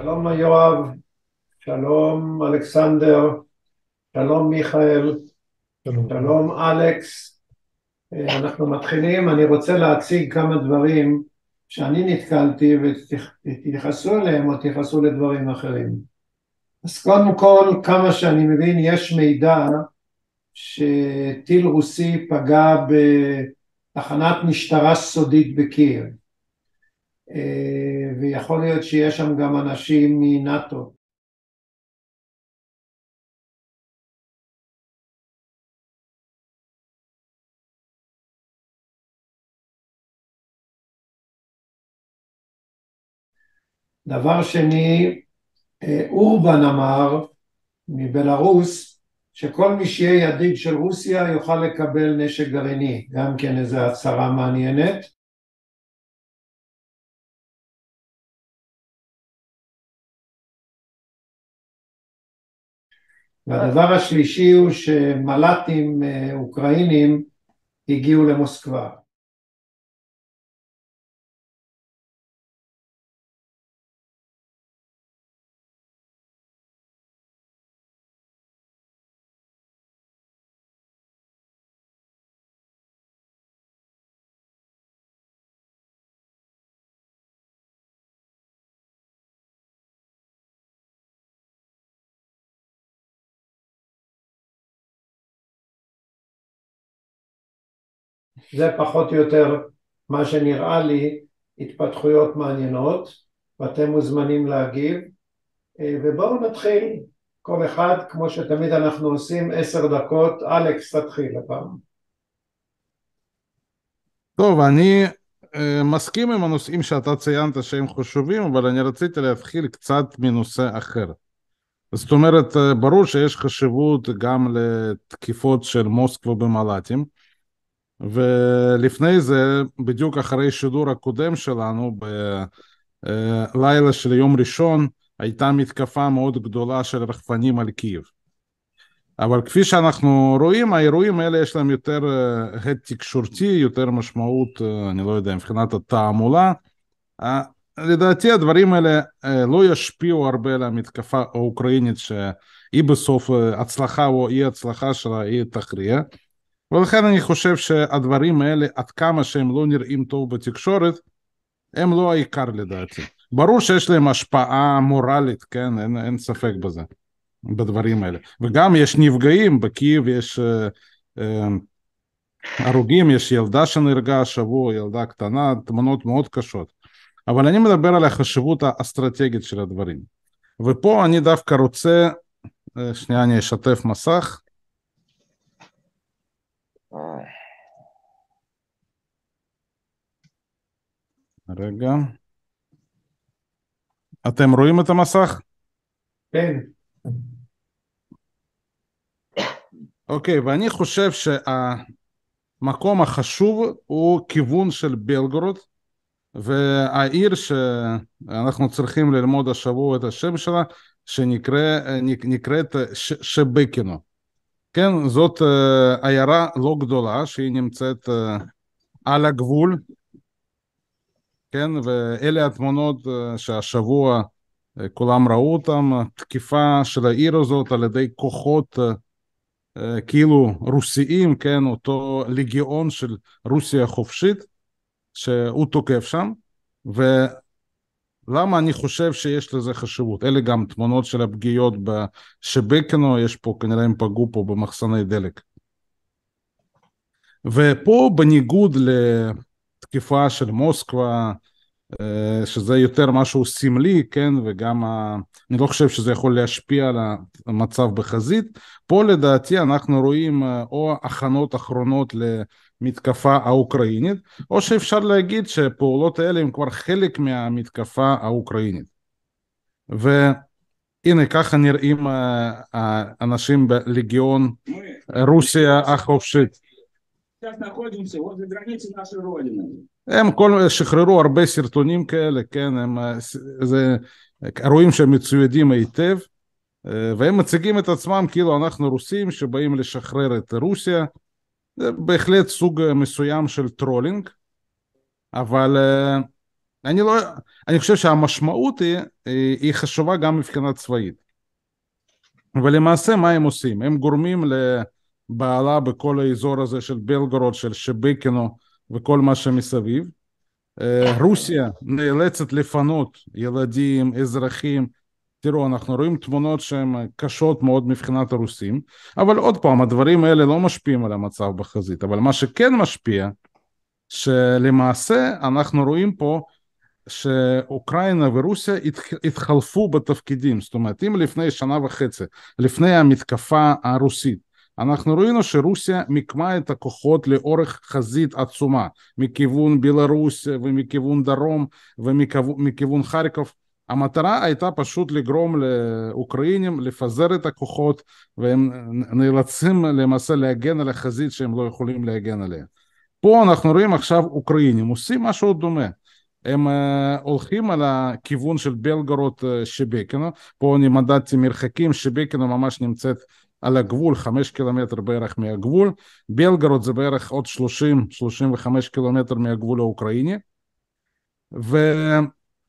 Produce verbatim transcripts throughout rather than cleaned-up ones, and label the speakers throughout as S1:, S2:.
S1: שלום יואב, שלום אלכסנדר, שלום מיכאל,
S2: שלום.
S1: שלום אלכס. אה, אנחנו מתחילים. אני רוצה להציג כמה דברים שאני נתקלתי ותתייחסו אליהם או תתייחסו לדברים אחרים. אז קודם כל, כמה שאני מבין, יש מידע שטיל רוסי פגע בתחנת משטרה סודית בקייב, אה, ויכול להיות שיש שם גם אנשים מנאטו. דבר שני, אורבן אמר מבלרוס שכל מי שיהיה ידיד של רוסיה יוכל לקבל נשק גרעיני, גם כן איזו הצהרה מעניינת. והדבר השלישי הוא שמל"טים אוקראינים הגיעו למוסקבה. זה פחות או יותר מה שנראה לי התפתחויות מעניינות, ואתם מוזמנים להגיב. ובואו נתחיל, כל אחד כמו שתמיד אנחנו עושים, עשר דקות. אלכס, תתחיל הפעם.
S2: טוב, אני אה, מסכים עם הנושאים שאתה ציינת שהם חשובים, אבל אני רציתי להתחיל קצת מנושא אחר. זאת אומרת, אה, ברור שיש חשיבות גם לתקיפות של מוסקבה במל"טים, ולפני זה, בדיוק אחרי שידור הקודם שלנו, בלילה של יום ראשון, הייתה מתקפה מאוד גדולה של רחפנים על קייב. אבל כפי שאנחנו רואים, האירועים האלה יש להם יותר הד תקשורתי, יותר משמעות, אני לא יודע, מבחינת התעמולה. לדעתי הדברים האלה לא ישפיעו הרבה על המתקפה האוקראינית, שהיא בסוף הצלחה או אי הצלחה שלה, היא תכריע. ולכן אני חושב שהדברים האלה, עד כמה שהם לא נראים טוב בתקשורת, הם לא העיקר לדעתי. ברור שיש להם השפעה מורלית, כן? אין, אין ספק בזה. בדברים האלה. וגם יש נפגעים, בקייב יש אה, אה, הרוגים, יש ילדה שנהרגה השבוע, ילדה קטנה, תמונות מאוד קשות. אבל אני מדבר על החשיבות האסטרטגית של הדברים. ופה אני דווקא רוצה, אה, שנייה אני אשתף מסך. רגע. אתם רואים את המסך?
S1: כן.
S2: אוקיי, ואני חושב שהמקום החשוב הוא כיוון של בלגורוד, והעיר שאנחנו צריכים ללמוד השבוע את השם שלה, שנקראת שבקינו. כן, זאת עיירה לא גדולה, שהיא נמצאת על הגבול, כן, ואלה התמונות שהשבוע כולם ראו אותם, תקיפה של העיר הזאת על ידי כוחות כאילו רוסיים, כן, אותו לגיון של רוסיה חופשית, שהוא תוקף שם. ולמה אני חושב שיש לזה חשיבות? אלה גם תמונות של הפגיעות בשבקינו, יש פה, כנראה הם פגעו פה במחסני דלק. ופה בניגוד לתקיפה של מוסקבה, שזה יותר משהו סמלי, כן, וגם אני לא חושב שזה יכול להשפיע על המצב בחזית, פה לדעתי אנחנו רואים או הכנות אחרונות למתקפה האוקראינית, או שאפשר להגיד שפעולות האלה הם כבר חלק מהמתקפה האוקראינית. והנה ככה נראים האנשים בלגיון רוסיה החופשית. הם כל, שחררו הרבה סרטונים כאלה, כן, הם, זה, רואים שהם מצוידים היטב, והם מציגים את עצמם כאילו אנחנו רוסים שבאים לשחרר את רוסיה. זה בהחלט סוג מסוים של טרולינג, אבל אני לא, אני חושב שהמשמעות היא, היא חשובה גם מבחינה צבאית. ולמעשה מה הם עושים? הם גורמים לבעלה בכל האזור הזה של בלגורוד, של שבקינו וכל מה שמסביב. רוסיה נאלצת לפנות ילדים, אזרחים. תראו, אנחנו רואים תמונות שהן קשות מאוד מבחינת הרוסים, אבל עוד פעם, הדברים האלה לא משפיעים על המצב בחזית, אבל מה שכן משפיע, שלמעשה אנחנו רואים פה שאוקראינה ורוסיה התחלפו בתפקידים. זאת אומרת, אם לפני שנה וחצי, לפני המתקפה הרוסית, אנחנו ראינו שרוסיה מיקמה את הכוחות לאורך חזית עצומה, מכיוון בלרוס ומכיוון דרום ומכיוון חרקוב. המטרה הייתה פשוט לגרום לאוקראינים לפזר את הכוחות, והם נאלצים למעשה להגן על החזית שהם לא יכולים להגן עליה. פה אנחנו רואים עכשיו אוקראינים עושים משהו דומה. הם uh, הולכים על הכיוון של בלגורוד uh, שבקינו. פה אני מדדתי מרחקים, שבקינו ממש נמצאת על הגבול, חמש קילומטר בערך מהגבול, בלגורוד זה בערך עוד שלושים שלושים וחמש קילומטר מהגבול האוקראיני. ובואו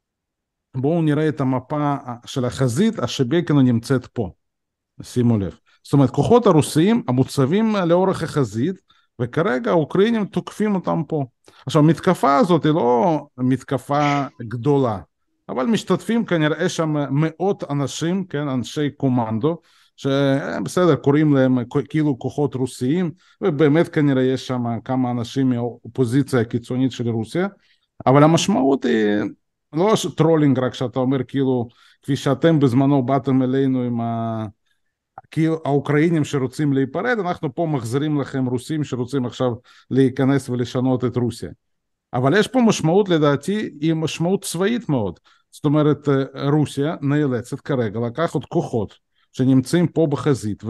S2: נראה את המפה של החזית, השבקינו נמצאת פה, שימו לב. זאת אומרת, כוחות הרוסיים המוצבים לאורך החזית, וכרגע האוקראינים תוקפים אותם פה. עכשיו, המתקפה הזאת היא לא מתקפה גדולה, אבל משתתפים כנראה שם מאות אנשים, כן, אנשי קומנדו, שבסדר, קוראים להם כאילו כוחות רוסיים, ובאמת כנראה יש שם כמה אנשים מהאופוזיציה הקיצונית של רוסיה, אבל המשמעות היא לא טרולינג, רק שאתה אומר כאילו, כפי שאתם בזמנו באתם אלינו עם ה... כי האוקראינים שרוצים להיפרד, אנחנו פה מחזירים לכם רוסים שרוצים עכשיו להיכנס ולשנות את רוסיה. אבל יש פה משמעות, לדעתי, היא משמעות צבאית מאוד. זאת אומרת, רוסיה נאלצת כרגע לקחת כוחות שנמצאים פה בחזית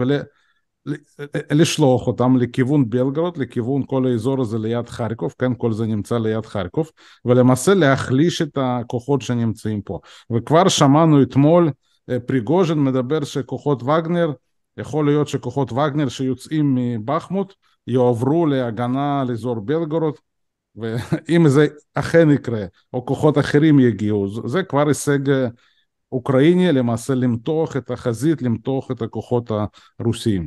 S2: ולשלוח אותם לכיוון בלגורוד, לכיוון כל האזור הזה ליד חרקוב, כן, כל זה נמצא ליד חרקוב, ולמעשה להחליש את הכוחות שנמצאים פה. וכבר שמענו אתמול, פריגוז'ין מדבר שכוחות וגנר, יכול להיות שכוחות וגנר שיוצאים מבחמוט יעברו להגנה על אזור בלגורוד, ואם זה אכן יקרה, או כוחות אחרים יגיעו, זה כבר הישג אוקראיני, למעשה למתוח את החזית, למתוח את הכוחות הרוסיים.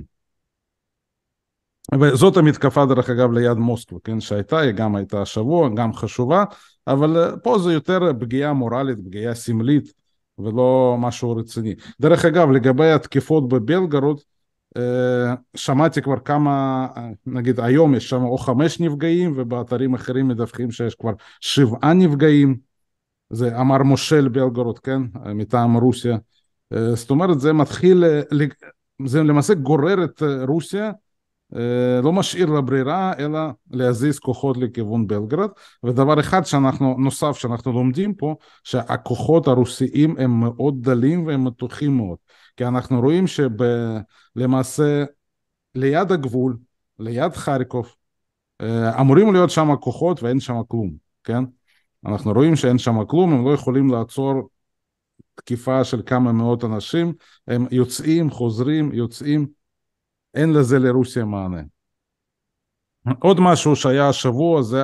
S2: וזאת המתקפה דרך אגב ליד מוסקבה, כן, שהייתה, היא גם הייתה השבוע, גם חשובה, אבל פה זה יותר פגיעה מורלית, פגיעה סמלית, ולא משהו רציני. דרך אגב, לגבי התקיפות בבלגורוד, שמעתי כבר כמה, נגיד היום יש שם או חמש נפגעים, ובאתרים אחרים מדווחים שיש כבר שבעה נפגעים, זה אמר מושל בלגורוד, כן, מטעם רוסיה. זאת אומרת, זה מתחיל, זה למעשה גורר את רוסיה, לא משאיר לה ברירה, אלא להזיז כוחות לכיוון בלגרד. ודבר אחד שאנחנו, נוסף שאנחנו לומדים פה, שהכוחות הרוסיים הם מאוד דלים והם מתוחים מאוד. כי אנחנו רואים שלמעשה ליד הגבול, ליד חרקוב, אמורים להיות שם כוחות ואין שם כלום, כן? אנחנו רואים שאין שם כלום, הם לא יכולים לעצור תקיפה של כמה מאות אנשים, הם יוצאים, חוזרים, יוצאים, אין לזה לרוסיה מענה. עוד משהו שהיה השבוע זה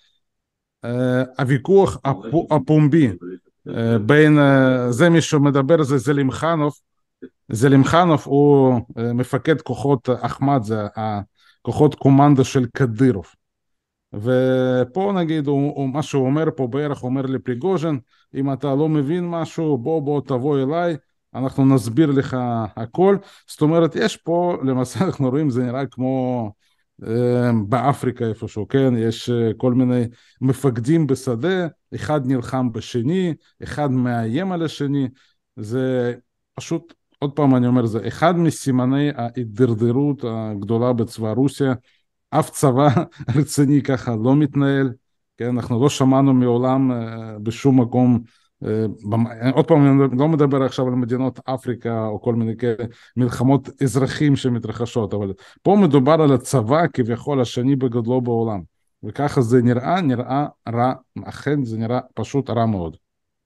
S2: הוויכוח הפומבי בין, זה מי שמדבר זה זלימחנוב, זלימחנוב הוא מפקד כוחות אחמד, זה הכוחות קומנדו של קדירוב. ופה נגיד, הוא, הוא, מה שהוא אומר פה בערך, אומר לפריגוז'ין, אם אתה לא מבין משהו, בוא בוא תבוא אליי, אנחנו נסביר לך הכל. זאת אומרת, יש פה, למעשה אנחנו רואים, זה נראה כמו אה, באפריקה איפשהו, כן? יש אה, כל מיני מפקדים בשדה, אחד נלחם בשני, אחד מאיים על השני, זה פשוט, עוד פעם אני אומר, זה אחד מסימני ההידרדרות הגדולה בצבא רוסיה, אף צבא רציני ככה לא מתנהל, כן? אנחנו לא שמענו מעולם אה, בשום מקום, אה, עוד פעם אני לא מדבר עכשיו על מדינות אפריקה או כל מיני מלחמות אזרחים שמתרחשות, אבל פה מדובר על הצבא כביכול השני בגודלו בעולם, וככה זה נראה, נראה רע, אכן זה נראה פשוט רע מאוד.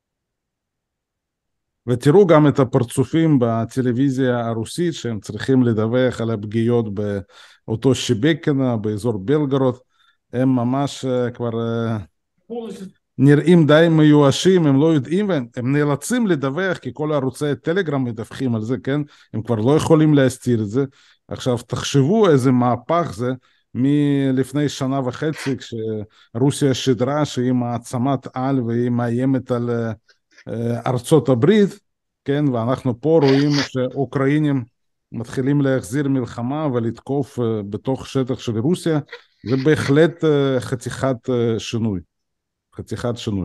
S2: ותראו גם את הפרצופים בטלוויזיה הרוסית שהם צריכים לדווח על הפגיעות באותו שבקינה, באזור בלגורוד, הם ממש כבר נראים די מיואשים, הם לא יודעים, והם הם נאלצים לדווח, כי כל ערוצי טלגרם מדווחים על זה, כן? הם כבר לא יכולים להסתיר את זה. עכשיו, תחשבו איזה מהפך זה, מלפני שנה וחצי, כשרוסיה שידרה שהיא מעצמת על והיא מאיימת על ארצות הברית, כן? ואנחנו פה רואים שאוקראינים מתחילים להחזיר מלחמה ולתקוף בתוך שטח של רוסיה, זה בהחלט חתיכת שינוי. חתיכת שינוי.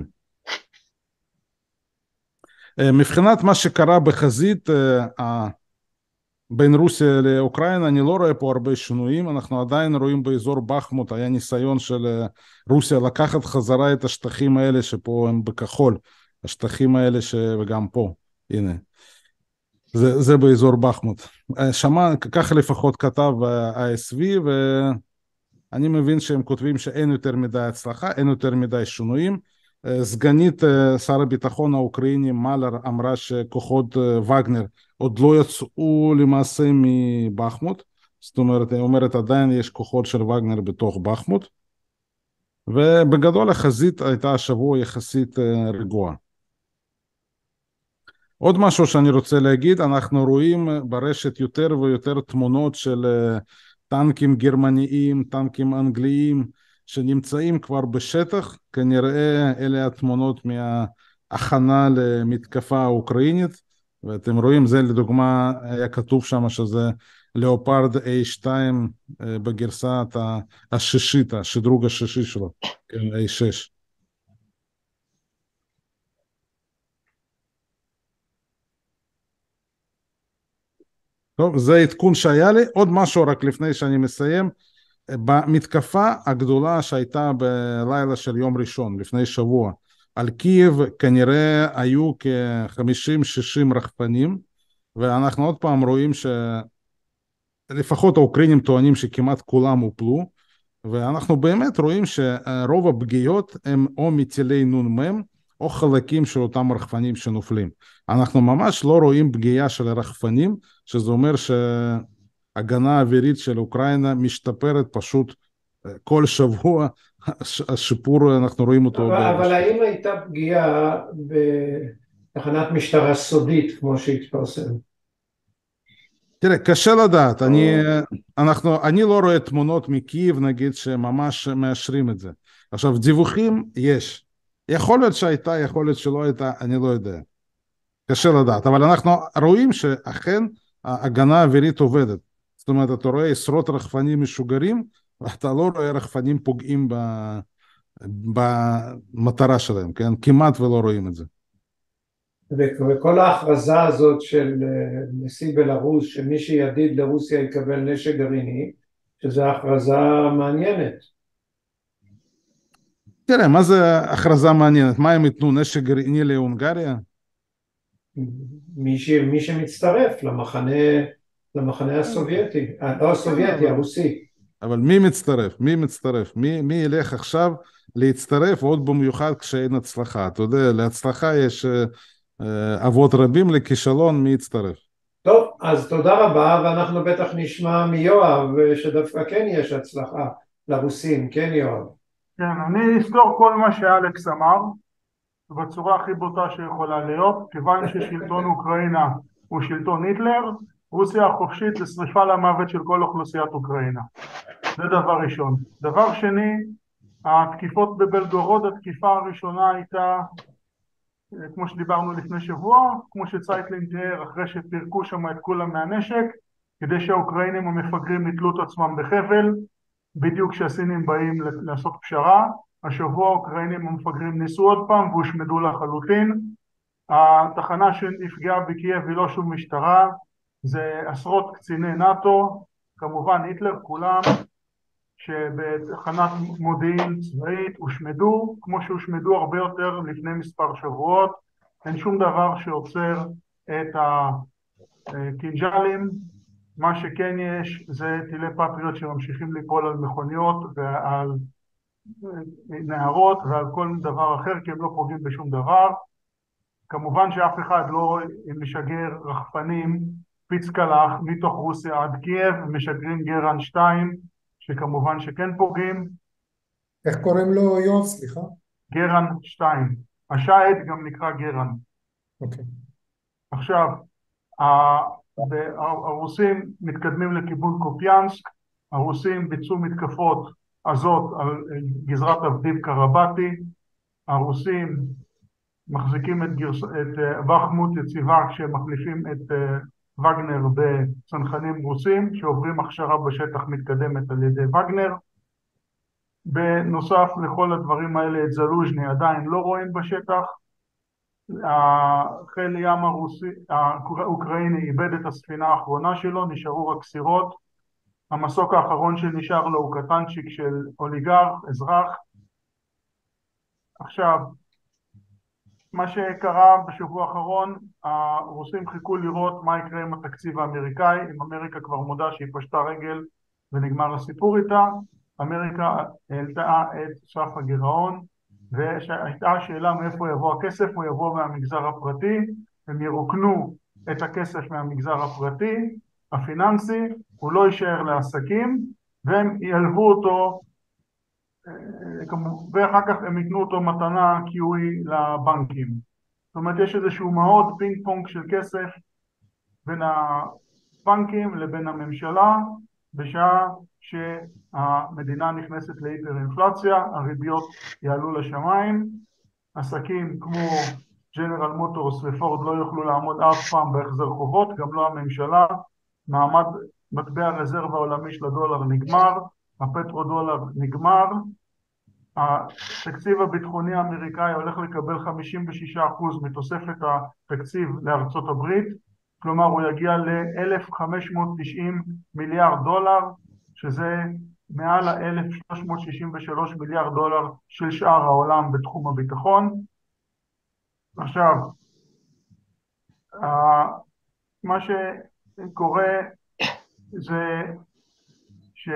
S2: מבחינת מה שקרה בחזית בין רוסיה לאוקראינה, אני לא רואה פה הרבה שינויים, אנחנו עדיין רואים באזור בחמוט, היה ניסיון של רוסיה לקחת חזרה את השטחים האלה שפה הם בכחול, השטחים האלה ש... וגם פה, הנה, זה, זה באזור בחמוט. שמע, ככה לפחות כתב ה-איי אס וי, ואני מבין שהם כותבים שאין יותר מדי הצלחה, אין יותר מדי שינויים. סגנית שר הביטחון האוקראיני מאלר אמרה שכוחות וגנר עוד לא יצאו למעשה מבחמוט, זאת אומרת, היא אומרת עדיין יש כוחות של וגנר בתוך בחמוט, ובגדול החזית הייתה השבוע יחסית רגועה. עוד משהו שאני רוצה להגיד, אנחנו רואים ברשת יותר ויותר תמונות של טנקים גרמניים, טנקים אנגליים, שנמצאים כבר בשטח, כנראה אלה התמונות מההכנה למתקפה האוקראינית, ואתם רואים, זה לדוגמה היה כתוב שם שזה לאופרד איי שתיים בגרסת השישית, השדרוג השישי שלו, איי שש. טוב, זה עדכון שהיה לי. עוד משהו רק לפני שאני מסיים, במתקפה הגדולה שהייתה בלילה של יום ראשון, לפני שבוע, על קייב כנראה היו כ-חמישים שישים רחפנים, ואנחנו עוד פעם רואים שלפחות האוקראינים טוענים שכמעט כולם הופלו, ואנחנו באמת רואים שרוב הפגיעות הם או מטילי נ"מ, או חלקים של אותם רחפנים שנופלים. אנחנו ממש לא רואים פגיעה של הרחפנים, שזה אומר שהגנה האווירית של אוקראינה משתפרת פשוט כל שבוע, השיפור אנחנו רואים אותו.
S1: אבל, אבל האם הייתה פגיעה בתחנת משטרה סודית כמו שהתפרסם?
S2: תראה, קשה לדעת, אני, אנחנו, אני לא רואה תמונות מקייב נגיד שממש מאשרים את זה. עכשיו, דיווחים יש. יכול להיות שהייתה, יכול להיות שלא הייתה, אני לא יודע. קשה לדעת, אבל אנחנו רואים שאכן ההגנה האווירית עובדת. זאת אומרת, אתה רואה עשרות רחפנים משוגרים, ואתה לא רואה רחפנים פוגעים במטרה שלהם, כן? כמעט ולא רואים את זה.
S1: וכל ההכרזה הזאת של נשיא בלרוס, שמי שידיד לרוסיה יקבל נשק גרעיני, שזו הכרזה מעניינת.
S2: תראה, מה זה הכרזה מעניינת? מה הם ייתנו, נשק גרעיני להונגריה?
S1: מי, ש... מי שמצטרף למחנה, למחנה הסובייטי, לא הסובייטי, הרוסי.
S2: אבל מי מצטרף? מי מצטרף? מי, מי ילך עכשיו להצטרף, עוד במיוחד כשאין הצלחה? אתה יודע, להצלחה יש אבות רבים, לכישלון מי יצטרף.
S1: טוב, אז תודה רבה, ואנחנו בטח נשמע מיואב שדווקא כן יש הצלחה לרוסים, כן יואב?
S3: כן, אני אזכור כל מה שאלכס אמר, בצורה הכי בוטה שיכולה להיות, כיוון ששלטון אוקראינה הוא שלטון היטלר, רוסיה החופשית זה שריפה למוות של כל אוכלוסיית אוקראינה. זה דבר ראשון. דבר שני, התקיפות בבלגורוד, התקיפה הראשונה הייתה, כמו שדיברנו לפני שבוע, כמו שצייטלין תיאר, אחרי שפירקו שם את כולם מהנשק, כדי שהאוקראינים המפגרים יתלו את עצמם בחבל, בדיוק כשהסינים באים לעשות פשרה. השבוע האוקראינים המפגרים ניסו עוד פעם והושמדו לחלוטין. התחנה שנפגעה בקייב היא לא שום משטרה, זה עשרות קציני נאטו, כמובן היטלר כולם, שבתחנת מודיעין צבאית הושמדו, כמו שהושמדו הרבה יותר לפני מספר שבועות. אין שום דבר שעוצר את הקינג'לים. מה שכן יש זה טילי פטריוט שממשיכים ליפול על מכוניות ועל נהרות ועל כל דבר אחר, כי הם לא פוגעים בשום דבר. כמובן שאף אחד לא משגר רחפנים פיצקלח מתוך רוסיה עד קייב, משגרים גרן שתיים, שכמובן שכן פוגעים.
S4: איך קוראים לו יואב, סליחה?
S3: גרן שתיים. השייט גם נקרא גרן.
S4: אוקיי.
S3: עכשיו, הרוסים מתקדמים לכיוון קופיאנסק, הרוסים ביצעו מתקפות עזות על גזרת אבדיב קרבטי, הרוסים מחזיקים את, גרס... את בחמות יציבה כשהם מחליפים את וגנר בצנחנים רוסים שעוברים הכשרה בשטח מתקדמת על ידי וגנר. בנוסף לכל הדברים האלה את זלוז'ני עדיין לא רואים בשטח. חיל ים הרוסי, האוקראיני איבד את הספינה האחרונה שלו, נשארו רק סירות. המסוק האחרון שנשאר לו הוא קטנצ'יק של אוליגרך, אזרח. עכשיו, מה שקרה בשבוע האחרון, הרוסים חיכו לראות מה יקרה עם התקציב האמריקאי, אם אמריקה כבר מודה שהיא פשטה רגל ונגמר הסיפור איתה. אמריקה העלתה את סף הגירעון, והייתה השאלה מאיפה יבוא הכסף, הוא יבוא מהמגזר הפרטי, הם ירוקנו את הכסף מהמגזר הפרטי, הפיננסי, הוא לא יישאר לעסקים, והם ילוו אותו, ואחר כך הם ייתנו אותו מתנה קיווי לבנקים. זאת אומרת, יש איזשהו מאוד פינג פונג של כסף בין הבנקים לבין הממשלה, בשעה שהמדינה נכנסת להיפר-אינפלציה, הריביות יעלו לשמיים, עסקים כמו ג'נרל מוטורס ופורד לא יוכלו לעמוד אף פעם בהחזר חובות, גם לא הממשלה, מעמד מטבע הרזרבה העולמי של הדולר נגמר, הפטרודולר נגמר, התקציב הביטחוני האמריקאי הולך לקבל חמישים ושישה אחוז מתוספת התקציב לארצות הברית, כלומר הוא יגיע ל-אלף חמש מאות תשעים מיליארד דולר, שזה מעל ה-אלף שלוש מאות שישים ושלושה מיליארד דולר של שאר העולם בתחום הביטחון. עכשיו, מה שקורה זה שאם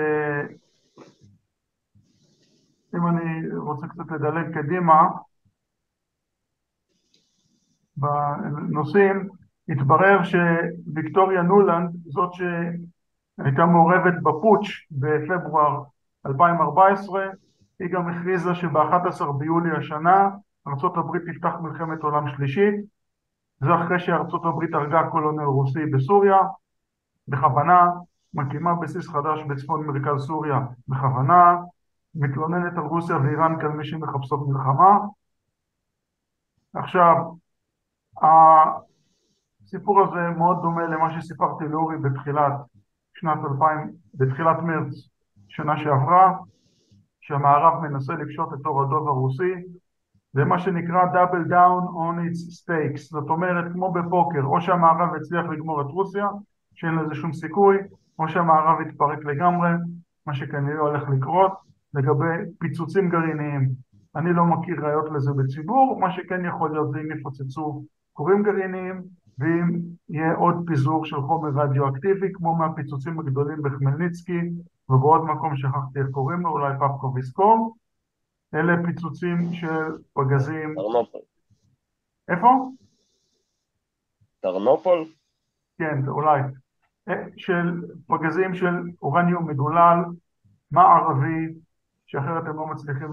S3: אני רוצה קצת לדלג קדימה בנושאים, התברר שוויקטוריה נולנד, זאת שהייתה מעורבת בפוטש בפברואר אלפיים וארבע עשרה, היא גם הכריזה שב-אחד עשר ביולי השנה ארצות הברית תפתח מלחמת עולם שלישית. זה אחרי שארצות הברית הרגה קולונל רוסי בסוריה, בכוונה, מקימה בסיס חדש בצפון מרכז סוריה, בכוונה, מתלוננת על רוסיה ואיראן כעל מי שמחפשות מלחמה. עכשיו, הסיפור הזה מאוד דומה למה שסיפרתי לאורי בתחילת שנת אלפיים, בתחילת מרץ שנה שעברה, שהמערב מנסה לפשוט את עור הדוב הרוסי. זה מה שנקרא double down on its stakes, זאת אומרת כמו בפוקר, או שהמערב הצליח לגמור את רוסיה, שאין לזה שום סיכוי, או שהמערב יתפרק לגמרי, מה שכנראה הולך לקרות. לגבי פיצוצים גרעיניים, אני לא מכיר ראיות לזה בציבור, מה שכן יכול להיות זה אם יפוצצו כורים גרעיניים, ואם יהיה עוד פיזור של חומר רדיואקטיבי, כמו מהפיצוצים הגדולים בחמלניצקי, ובעוד מקום שכחתי איך קוראים לו, אולי פפקוב יזכור. אלה פיצוצים של פגזים.
S5: טרנופול.
S3: איפה?
S5: טרנופול?
S3: כן, אולי. של פגזים של אורניום מדולל, מערבי, שאחרת הם לא מצליחים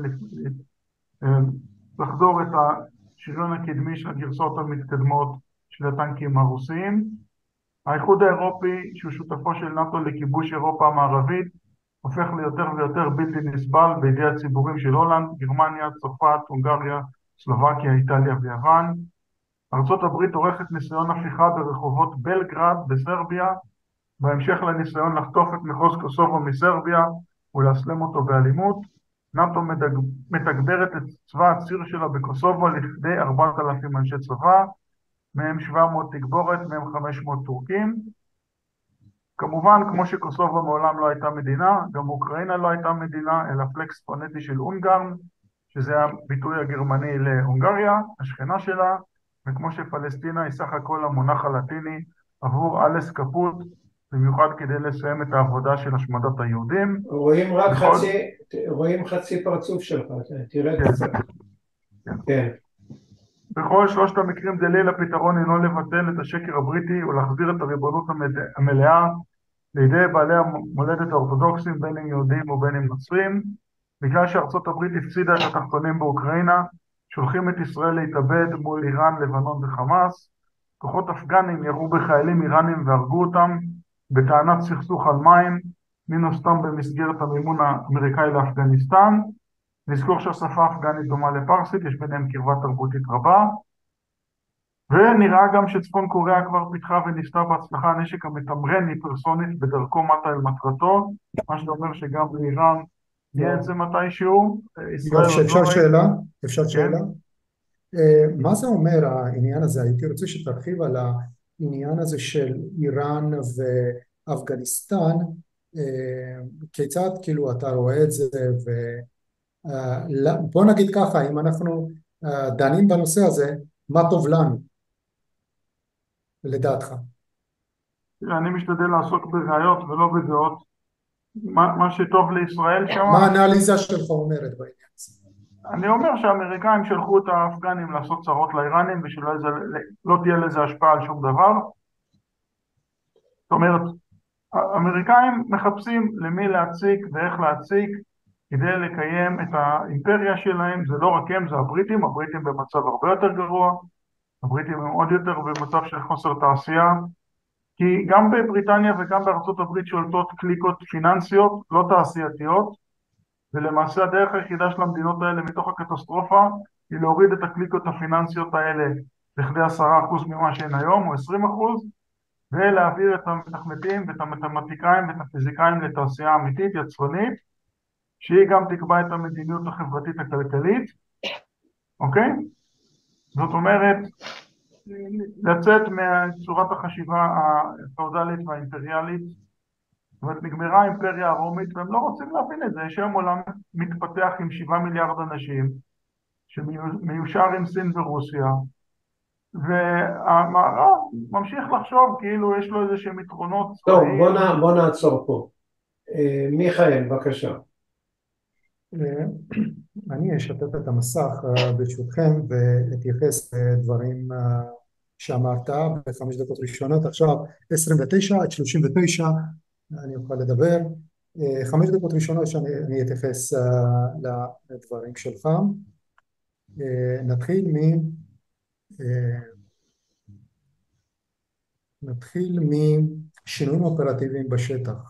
S3: לחדור את השריון הקדמי של הגרסאות המתקדמות של הטנקים הרוסיים. האיחוד האירופי, שהוא שותפו של נאט"ו לכיבוש אירופה המערבית, הופך ליותר ויותר בלתי נסבל בידי הציבורים של הולנד, גרמניה, צרפת, הונגריה, סלובקיה, איטליה ויוון. ארצות הברית עורכת ניסיון הפיכה ברחובות בלגרד בסרביה, בהמשך לניסיון לחטוף את מחוז קוסובו מסרביה ולהסלם אותו באלימות. נאט"ו מתגברת את צבא הציר שלה בקוסובו לכדי ארבעת אלפים אנשי צבא, מהם שבע מאות תגבורת, מהם חמש מאות טורקים. כמובן, כמו שקוסובו מעולם לא הייתה מדינה, גם אוקראינה לא הייתה מדינה, אלא פלקס פונטי של אונגרן, שזה הביטוי הגרמני להונגריה, השכנה שלה, וכמו שפלסטינה היא סך הכל המונח הלטיני עבור אלס קפוט, במיוחד כדי לסיים את העבודה של השמדת היהודים.
S1: רואים רק
S3: בכל...
S1: חצי, רואים חצי פרצוף שלך, תראה את זה. כן.
S3: בכל שלושת המקרים דליל הפתרון אינו לבטל את השקר הבריטי ולהחזיר את הריבונות המלאה לידי בעלי המולדת האורתודוקסים, בין אם יהודים ובין אם נוצרים. בגלל שארצות הברית הפסידה את התחתונים באוקראינה, שולחים את ישראל להתאבד מול איראן, לבנון וחמאס. כוחות אפגנים ירו בחיילים איראנים והרגו אותם בטענת סכסוך על מים, מן הסתם במסגרת המימון האמריקאי לאפגניסטן. נזכור שהשפה האפגנית דומה לפרסית, יש ביניהם קרבה תרבותית רבה, ונראה גם שצפון קוריאה כבר פיתחה וניסתה בהצלחה הנשק המתמרן היפרסונית בדרכו מטה אל מטרתו, מה שאומר שגם לאיראן יהיה את זה מתישהו.
S4: אפשר שאלה? אפשר שאלה? מה זה אומר העניין הזה? הייתי רוצה שתרחיב על העניין הזה של איראן ואפגניסטן, כיצד כאילו אתה רואה את זה, ובוא נגיד ככה, אם אנחנו דנים בנושא הזה, מה טוב לנו לדעתך?
S3: אני משתדל לעסוק בראיות ולא בדעות. מה, מה שטוב לישראל שם...
S4: מה האנליזה שלך אומרת בעניין הזה?
S3: אני אומר שהאמריקאים שלחו את האפגנים לעשות צרות לאיראנים ושלא לא תהיה לזה השפעה על שום דבר. זאת אומרת, האמריקאים מחפשים למי להציק ואיך להציק כדי לקיים את האימפריה שלהם. זה לא רק הם, זה הבריטים. הבריטים במצב הרבה יותר גרוע. הבריטים הם עוד יותר במצב של חוסר תעשייה. כי גם בבריטניה וגם בארצות הברית שולטות קליקות פיננסיות, לא תעשייתיות, ולמעשה הדרך היחידה של המדינות האלה מתוך הקטסטרופה היא להוריד את הקליקות הפיננסיות האלה לכדי עשרה אחוז ממה שהן היום, או עשרים אחוז, ולהעביר את המתכנתים ואת המתמטיקאים ואת הפיזיקאים לתעשייה אמיתית, יצרנית, שהיא גם תקבע את המדיניות החברתית הכלכלית, אוקיי? זאת אומרת, לצאת מצורת החשיבה הפאודלית והאימפריאלית. זאת אומרת, נגמרה האימפריה הרומית, והם לא רוצים להבין את זה. יש היום עולם מתפתח עם שבעה מיליארד אנשים, שמיושר עם סין ורוסיה, והמערב ממשיך לחשוב כאילו יש לו איזה שהם יתרונות.
S1: טוב, בוא, נע, בוא נעצור פה. מיכאל, בבקשה.
S4: אני אשתף את המסך ברשותכם ואתייחס לדברים שאמרת בחמש דקות ראשונות. עכשיו עשרים ותשע עד שלושים ותשע אני אוכל לדבר. חמש דקות ראשונות שאני אתייחס לדברים שלך. נתחיל מ... נתחיל משינויים אופרטיביים בשטח.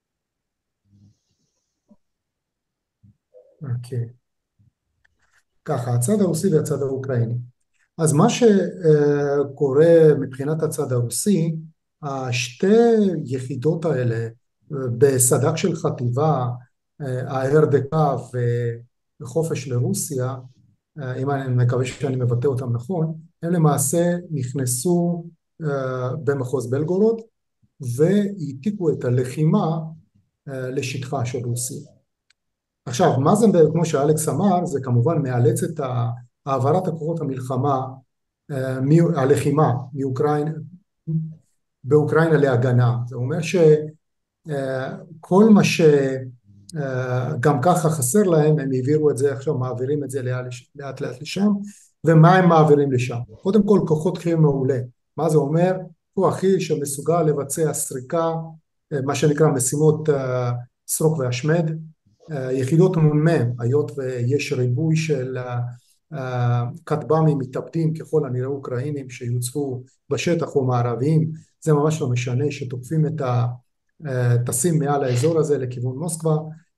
S4: אוקיי. ככה, הצד הרוסי והצד האוקראיני. אז מה שקורה מבחינת הצד הרוסי, השתי יחידות האלה בסד"כ של חטיבה, ה-אר די קה וחופש לרוסיה, אם אני מקווה שאני מבטא אותם נכון, הם למעשה נכנסו במחוז בלגורוד והעתיקו את הלחימה לשטחה של רוסיה. עכשיו, מה זה, כמו שאלכס אמר, זה כמובן מאלץ את העברת הכוחות המלחמה, הלחימה מאוקראינה, באוקראינה להגנה. זה אומר שכל מה שגם ככה חסר להם, הם העבירו את זה, עכשיו מעבירים את זה לאט לאט לשם, ומה הם מעבירים לשם? קודם כל, כוחות חי"ר מעולה. מה זה אומר? כוח חי"ר שמסוגל לבצע סריקה, מה שנקרא משימות סרוק והשמד, יחידות נ"מ, היות ויש ריבוי של כטב"מים מתאבדים ככל הנראה אוקראינים שיוצבו בשטח או מערביים, זה ממש לא משנה, שתוקפים את הטסים מעל האזור הזה לכיוון מוסקבה,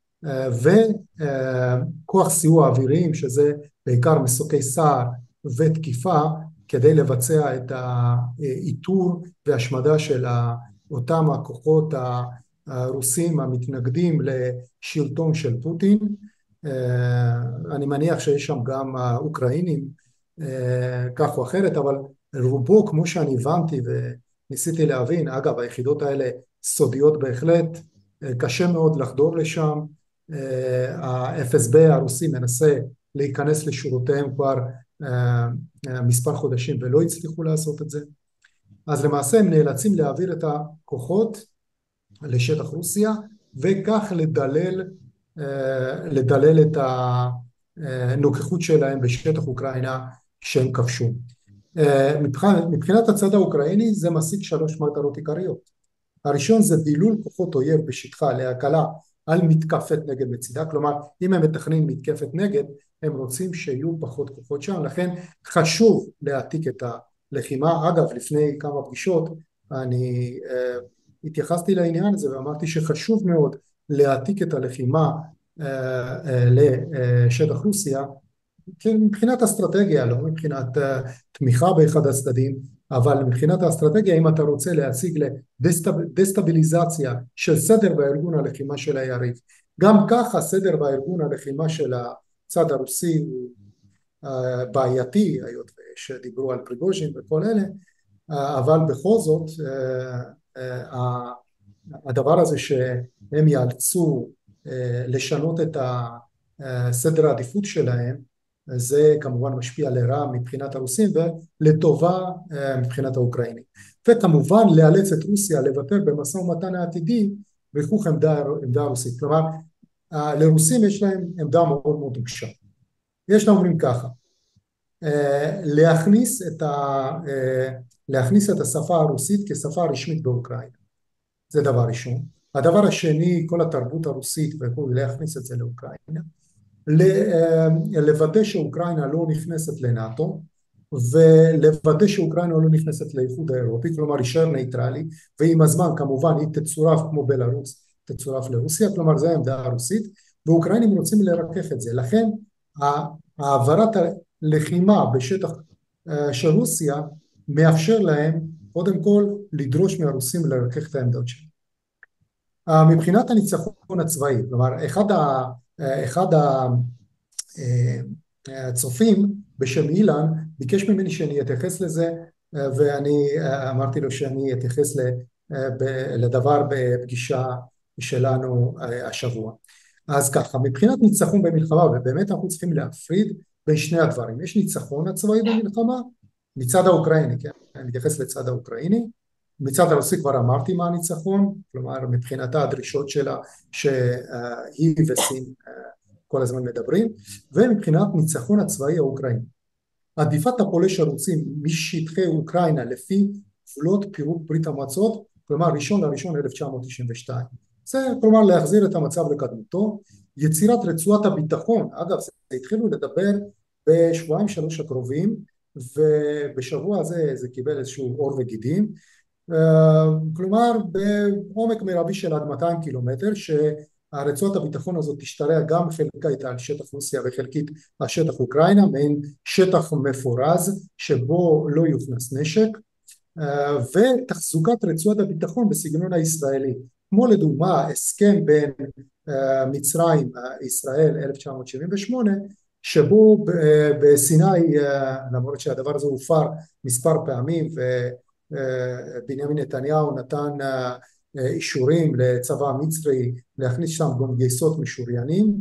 S4: וכוח סיוע אוויריים שזה בעיקר מסוקי סער ותקיפה כדי לבצע את האיתור והשמדה של אותם הכוחות הרוסים המתנגדים לשלטון של פוטין. אני מניח שיש שם גם אוקראינים כך או אחרת, אבל רובו כמו שאני הבנתי וניסיתי להבין, אגב היחידות האלה סודיות בהחלט, קשה מאוד לחדור לשם, ה-אף אס בי הרוסי מנסה להיכנס לשורותיהם כבר מספר חודשים ולא הצליחו לעשות את זה, אז למעשה הם נאלצים להעביר את הכוחות לשטח רוסיה וכך לדלל, לדלל את הנוכחות שלהם בשטח אוקראינה שהם כבשו. מבחינת, מבחינת הצד האוקראיני זה משיג שלוש מטרות עיקריות. הראשון זה דילול כוחות אויב בשטחה להקלה על מתקפת נגד מצידה, כלומר אם הם מתכננים מתקפת נגד הם רוצים שיהיו פחות כוחות שם, לכן חשוב להעתיק את הלחימה. אגב לפני כמה פגישות אני uh, התייחסתי לעניין הזה ואמרתי שחשוב מאוד להעתיק את הלחימה uh, uh, לשטח רוסיה, כן, מבחינת אסטרטגיה, לא מבחינת uh, תמיכה באחד הצדדים, אבל מבחינת האסטרטגיה אם אתה רוצה להציג לדסטביליזציה של סדר בארגון הלחימה של היריב. גם ככה סדר בארגון הלחימה של הצד הרוסי הוא uh, בעייתי, היות שדיברו על פריגוז'ין וכל אלה, uh, אבל בכל זאת uh, uh, הדבר הזה שהם יאלצו uh, לשנות את הסדר העדיפות שלהם, זה כמובן משפיע לרע מבחינת הרוסים ולטובה מבחינת האוקראינים. וכמובן לאלץ את רוסיה לוותר במשא ומתן העתידי ריכוך עמדה, עמדה רוסית. כלומר לרוסים יש להם עמדה מאוד מאוד נוקשה. יש להם אומרים ככה, להכניס את, ה, להכניס את השפה הרוסית כשפה רשמית באוקראינה. זה דבר ראשון. הדבר השני, כל התרבות הרוסית ולהכניס את זה לאוקראינה. לוודא שאוקראינה לא נכנסת לנאטו ולוודא שאוקראינה לא נכנסת לאיחוד האירופי, כלומר יישאר ניטרלי, ועם הזמן כמובן היא תצורף כמו בלרוס, תצורף לרוסיה, כלומר זה העמדה הרוסית, ואוקראינים רוצים לרכך את זה. לכן העברת הלחימה בשטח של רוסיה מאפשר להם קודם כל לדרוש מהרוסים לרכך את העמדות שלהם. מבחינת הניצחון הצבאי, כלומר אחד ה אחד הצופים בשם אילן ביקש ממני שאני אתייחס לזה, ואני אמרתי לו שאני אתייחס לדבר בפגישה שלנו השבוע. אז ככה, מבחינת ניצחון במלחמה, ובאמת אנחנו צריכים להפריד בין שני הדברים. יש ניצחון הצבאי במלחמה מצד האוקראיני, כן? אני מתייחס לצד האוקראיני. מצד הרוסי כבר אמרתי מה הניצחון, כלומר מבחינתה הדרישות שלה שהיא וסין כל הזמן מדברים, ומבחינת ניצחון הצבאי האוקראיני. עדיפת הפולש הרוסי משטחי אוקראינה לפי גבולות פירוק ברית המועצות, כלומר ראשון לראשון אלף תשע מאות תשעים ושתיים. זה כלומר להחזיר את המצב לקדמותו, יצירת רצועת הביטחון, אגב זה התחילו לדבר בשבועיים שלוש הקרובים, ובשבוע הזה זה קיבל איזשהו אור וגידים, כלומר בעומק מרבי של עד מאתיים קילומטר, שהרצועת הביטחון הזאת תשתרע גם חלקית על שטח רוסיה וחלקית על שטח אוקראינה, מעין שטח מפורז שבו לא יוכנס נשק, ותחזוקת רצועת הביטחון בסגנון הישראלי, כמו לדוגמה הסכם בין מצרים ישראל אלף תשע מאות שבעים ושמונה, שבו בסיני, למרות שהדבר הזה הופר מספר פעמים ובנימין נתניהו נתן אישורים לצבא המצרי להכניס שם גם גייסות משוריינים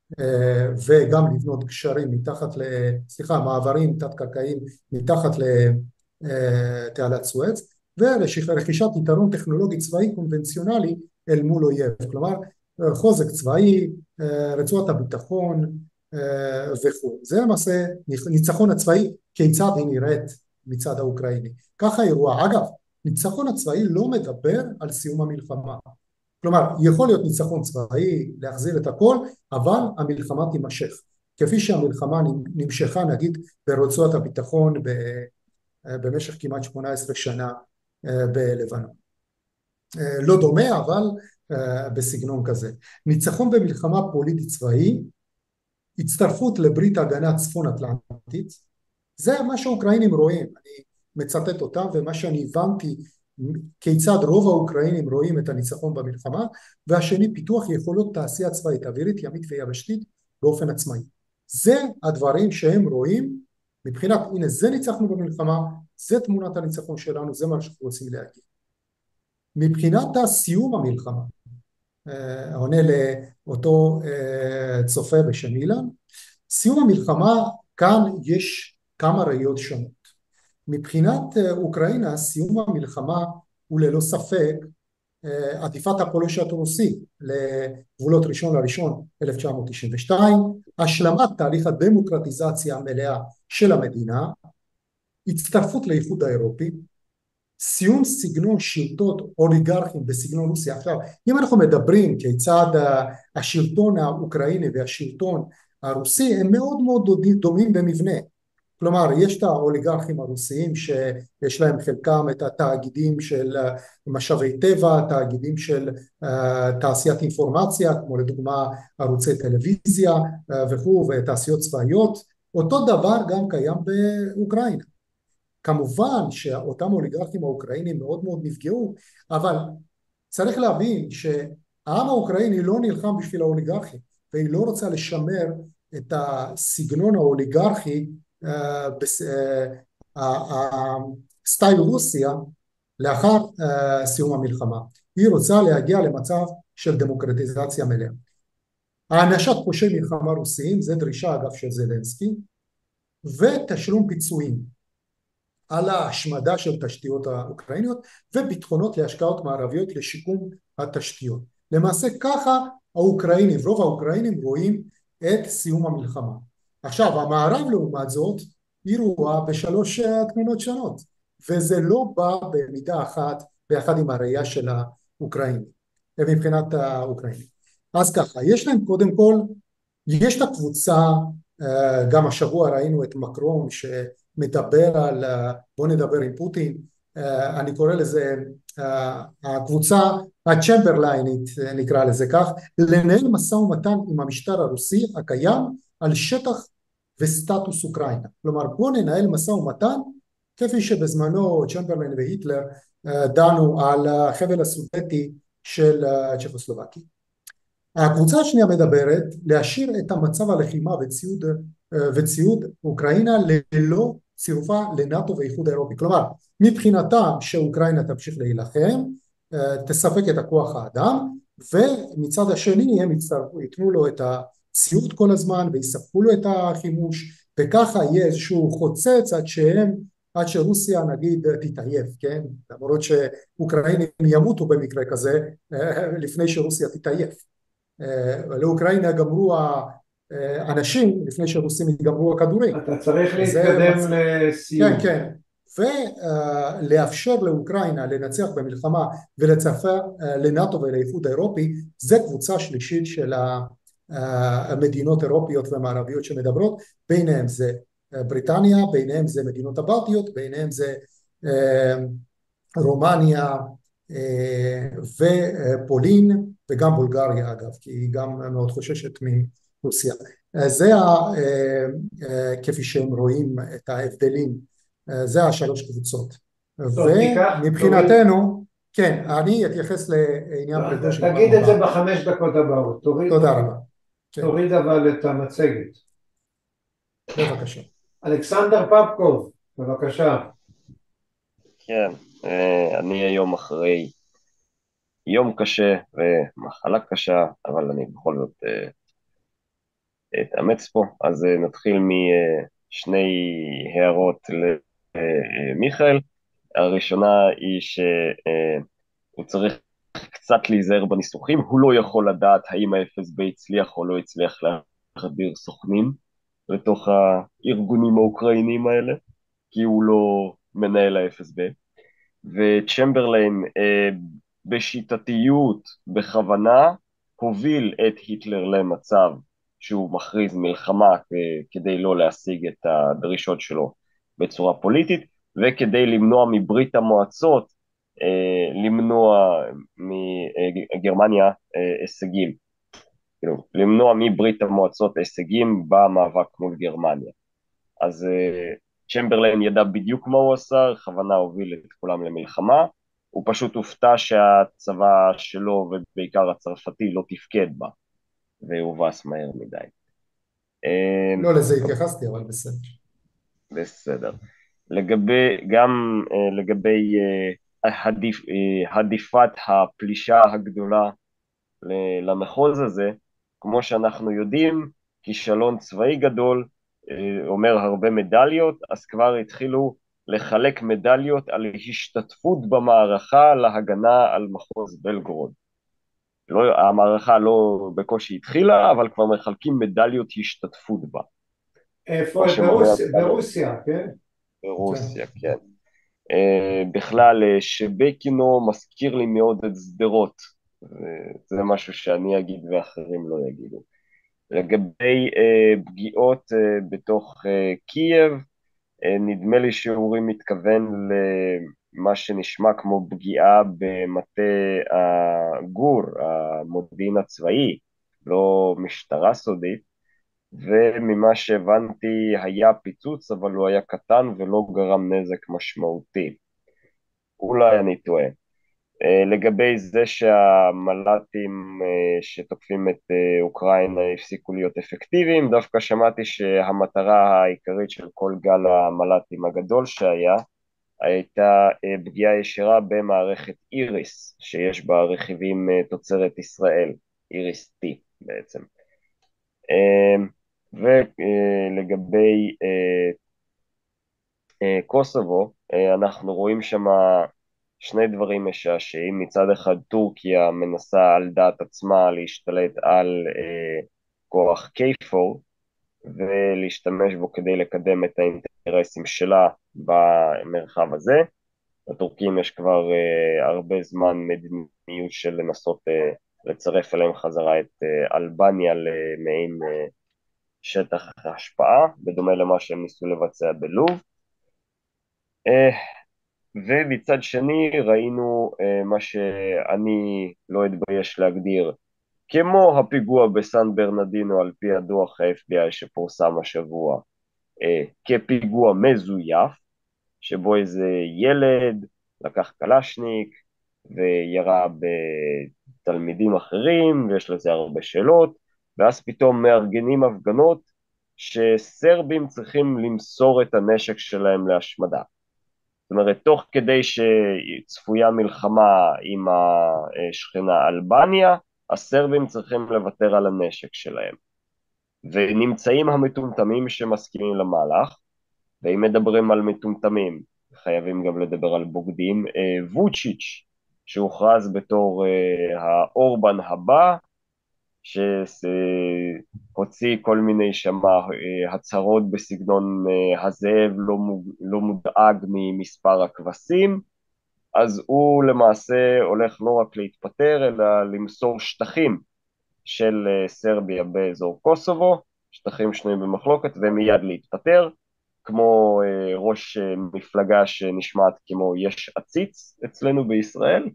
S4: וגם לבנות גשרים מתחת, סליחה, מעברים תת-קרקעיים מתחת לתעלת סואץ, ורכישת יתרון טכנולוגי צבאי קונבנציונלי אל מול אויב, כלומר חוזק צבאי, רצועת הביטחון וכו'. זה למעשה ניצחון הצבאי כיצד היא נראית מצד האוקראיני. ככה אירוע. אגב, ניצחון הצבאי לא מדבר על סיום המלחמה. כלומר, יכול להיות ניצחון צבאי להחזיר את הכל, אבל המלחמה תימשך. כפי שהמלחמה נמשכה נגיד ברצועת הביטחון במשך כמעט שמונה עשרה שנה בלבנון. לא דומה, אבל בסגנון כזה. ניצחון במלחמה פוליטית צבאי, הצטרפות לברית ההגנה צפון אטלנטית, זה מה שהאוקראינים רואים, אני מצטט אותם, ומה שאני הבנתי כיצד רוב האוקראינים רואים את הניצחון במלחמה, והשני פיתוח יכולות תעשייה צבאית, אווירית, ימית ויבשתית באופן עצמאי. זה הדברים שהם רואים, מבחינת הנה זה ניצחנו במלחמה, זה תמונת הניצחון שלנו, זה מה שאנחנו רוצים להגיד. מבחינת סיום המלחמה, עונה לאותו צופה בשם אילן, סיום המלחמה כאן יש כמה ראיות שונות. מבחינת אוקראינה סיום המלחמה הוא ללא ספק עדיפת הפולש הרוסי לגבולות ראשון לראשון אלף תשע מאות תשעים ושתיים, השלמת תהליך הדמוקרטיזציה המלאה של המדינה, הצטרפות לאיחוד האירופי, סיום סגנון שלטון אוליגרכים בסגנון רוסיה. עכשיו, אם אנחנו מדברים כיצד השלטון האוקראיני והשלטון הרוסי הם מאוד מאוד דומים במבנה. כלומר, יש את האוליגרכים הרוסיים שיש להם חלקם את התאגידים של משאבי טבע, תאגידים של uh, תעשיית אינפורמציה, כמו לדוגמה ערוצי טלוויזיה uh, וכו' ותעשיות צבאיות. אותו דבר גם קיים באוקראינה. כמובן שאותם אוליגרכים האוקראינים מאוד מאוד נפגעו, אבל צריך להבין שהעם האוקראיני לא נלחם בשביל האוליגרכים, והיא לא רוצה לשמר את הסגנון האוליגרכי סטייל רוסיה לאחר סיום המלחמה. היא רוצה להגיע למצב של דמוקרטיזציה מלאה. הענשת פושעי מלחמה רוסיים זה דרישה אגב של זלנסקי, ותשלום פיצויים על ההשמדה של תשתיות האוקראיניות וביטחונות להשקעות מערביות לשיקום התשתיות. למעשה ככה האוקראינים, רוב האוקראינים רואים את סיום המלחמה. עכשיו המערב לעומת זאת היא רואה בשלוש תמונות שונות, וזה לא בא במידה אחת ביחד עם הראייה של האוקראינים מבחינת האוקראינים. אז ככה, יש להם קודם כל, יש את הקבוצה, גם השבוע ראינו את מקרון שמדבר על, בוא נדבר עם פוטין, אני קורא לזה הקבוצה הצ'מברליינית נקרא לזה כך, לנהל משא ומתן עם המשטר הרוסי הקיים על שטח וסטטוס אוקראינה. כלומר בוא ננהל משא ומתן כפי שבזמנו צ'מברליין והיטלר דנו על החבל הסודטי של צ'כוסלובקיה. הקבוצה השנייה מדברת להשאיר את המצב הלחימה וציוד, וציוד אוקראינה ללא צירופה לנאטו ואיחוד האירופי. כלומר מבחינתם שאוקראינה תמשיך להילחם, תספק את הכוח האדם, ומצד השני הם יתנו לו את הציוד כל הזמן ויספקו לו את החימוש, וככה יהיה איזשהו חוצץ עד שהם, עד שרוסיה נגיד תתעייף, כן? למרות שאוקראינים ימותו במקרה כזה לפני שרוסיה תתעייף. לאוקראינה גמרו האנשים לפני שרוסים יגמרו הכדורים.
S1: אתה צריך להתקדם לסיום.
S4: כן, כן. ולאפשר לאוקראינה לנצח במלחמה ולצפה לנאטו ולאיחוד האירופי, זה קבוצה שלישית של המדינות אירופיות ומערביות שמדברות, ביניהם זה בריטניה, ביניהם זה מדינות הבלטיות, ביניהם זה רומניה ופולין וגם בולגריה אגב, כי היא גם מאוד חוששת מרוסיה. זה כפי שהם רואים את ההבדלים, זה השלוש קבוצות. ומבחינתנו, כן, אני אתייחס לעניין פרידו של...
S1: תגיד את זה בחמש דקות הבאות.
S4: תודה רבה.
S1: תוריד אבל את המצגת.
S4: בבקשה.
S1: אלכסנדר פפקוב, בבקשה.
S5: כן, אני היום אחרי יום קשה ומחלה קשה, אבל אני בכל זאת אתאמץ פה. אז נתחיל משני הערות למיכאל. הראשונה היא שהוא צריך קצת להיזהר בניסוחים, הוא לא יכול לדעת האם ה-אף אס בי הצליח או לא הצליח להחדיר סוכנים לתוך הארגונים האוקראינים האלה, כי הוא לא מנהל ה-אף אס בי. וצ'מברליין בשיטתיות, בכוונה, הוביל את היטלר למצב שהוא מכריז מלחמה כדי לא להשיג את הדרישות שלו בצורה פוליטית, וכדי למנוע מברית המועצות, למנוע מגרמניה הישגים, למנוע מברית המועצות הישגים במאבק מול גרמניה. אז צ'מברליין ידע בדיוק מה הוא עשה, בכוונה הוביל את כולם למלחמה, הוא פשוט הופתע שהצבא שלו ובעיקר הצרפתי לא תפקד בה, והובס מהר מדי.
S4: לא לזה התייחסתי, אבל בסדר.
S5: בסדר. לגבי, גם לגבי עדיפ, עדיפת הפלישה הגדולה למחוז הזה, כמו שאנחנו יודעים, כישלון צבאי גדול אומר הרבה מדליות, אז כבר התחילו לחלק מדליות על השתתפות במערכה להגנה על מחוז בלגרוד. לא, המערכה לא בקושי התחילה, אבל כבר מחלקים מדליות השתתפות בה.
S1: איפה? ברוסיה, ברוסיה, כן?
S5: ברוסיה, כן. בכלל, שבקינו מזכיר לי מאוד את סדרות, זה משהו שאני אגיד ואחרים לא יגידו. לגבי פגיעות בתוך קייב, נדמה לי שאורי מתכוון למה שנשמע כמו פגיעה במטה הגור, המודיעין הצבאי, לא משטרה סודית, וממה שהבנתי היה פיצוץ, אבל הוא היה קטן ולא גרם נזק משמעותי. אולי אני טועה. לגבי זה שהמל"טים שתוקפים את אוקראינה הפסיקו להיות אפקטיביים, דווקא שמעתי שהמטרה העיקרית של כל גל המל"טים הגדול שהיה, הייתה פגיעה ישירה במערכת איריס, שיש בה רכיבים תוצרת ישראל, איריס T בעצם. ולגבי קוסובו, אנחנו רואים שמה שני דברים משעשעים. מצד אחד טורקיה מנסה על דעת עצמה להשתלט על אה, כוח קייפור ולהשתמש בו כדי לקדם את האינטרסים שלה במרחב הזה. לטורקים יש כבר אה, הרבה זמן מדיניות של לנסות אה, לצרף אליהם חזרה את אה, אלבניה למעין אה, שטח השפעה, בדומה למה שהם ניסו לבצע בלוב. אה, ומצד שני ראינו uh, מה שאני לא אתבייש להגדיר כמו הפיגוע בסן ברנרדינו על פי הדוח ה-אף בי איי שפורסם השבוע, uh, כפיגוע מזויף שבו איזה ילד לקח קלשניק וירה בתלמידים אחרים ויש לזה הרבה שאלות, ואז פתאום מארגנים הפגנות שסרבים צריכים למסור את הנשק שלהם להשמדה. זאת אומרת, תוך כדי שצפויה מלחמה עם השכנה אלבניה, הסרבים צריכים לוותר על הנשק שלהם. ונמצאים המטומטמים שמסכימים למהלך, ואם מדברים על מטומטמים, חייבים גם לדבר על בוגדים, ווצ'יץ' שהוכרז בתור האורבן הבא, שהוציא כל מיני שמה הצהרות בסגנון הזאב לא, לא מודאג ממספר הכבשים, אז הוא למעשה הולך לא רק להתפטר אלא למסור שטחים של סרביה באזור קוסובו, שטחים שנויים במחלוקת, ומיד להתפטר, כמו ראש מפלגה שנשמעת כמו יש עציץ אצלנו בישראל.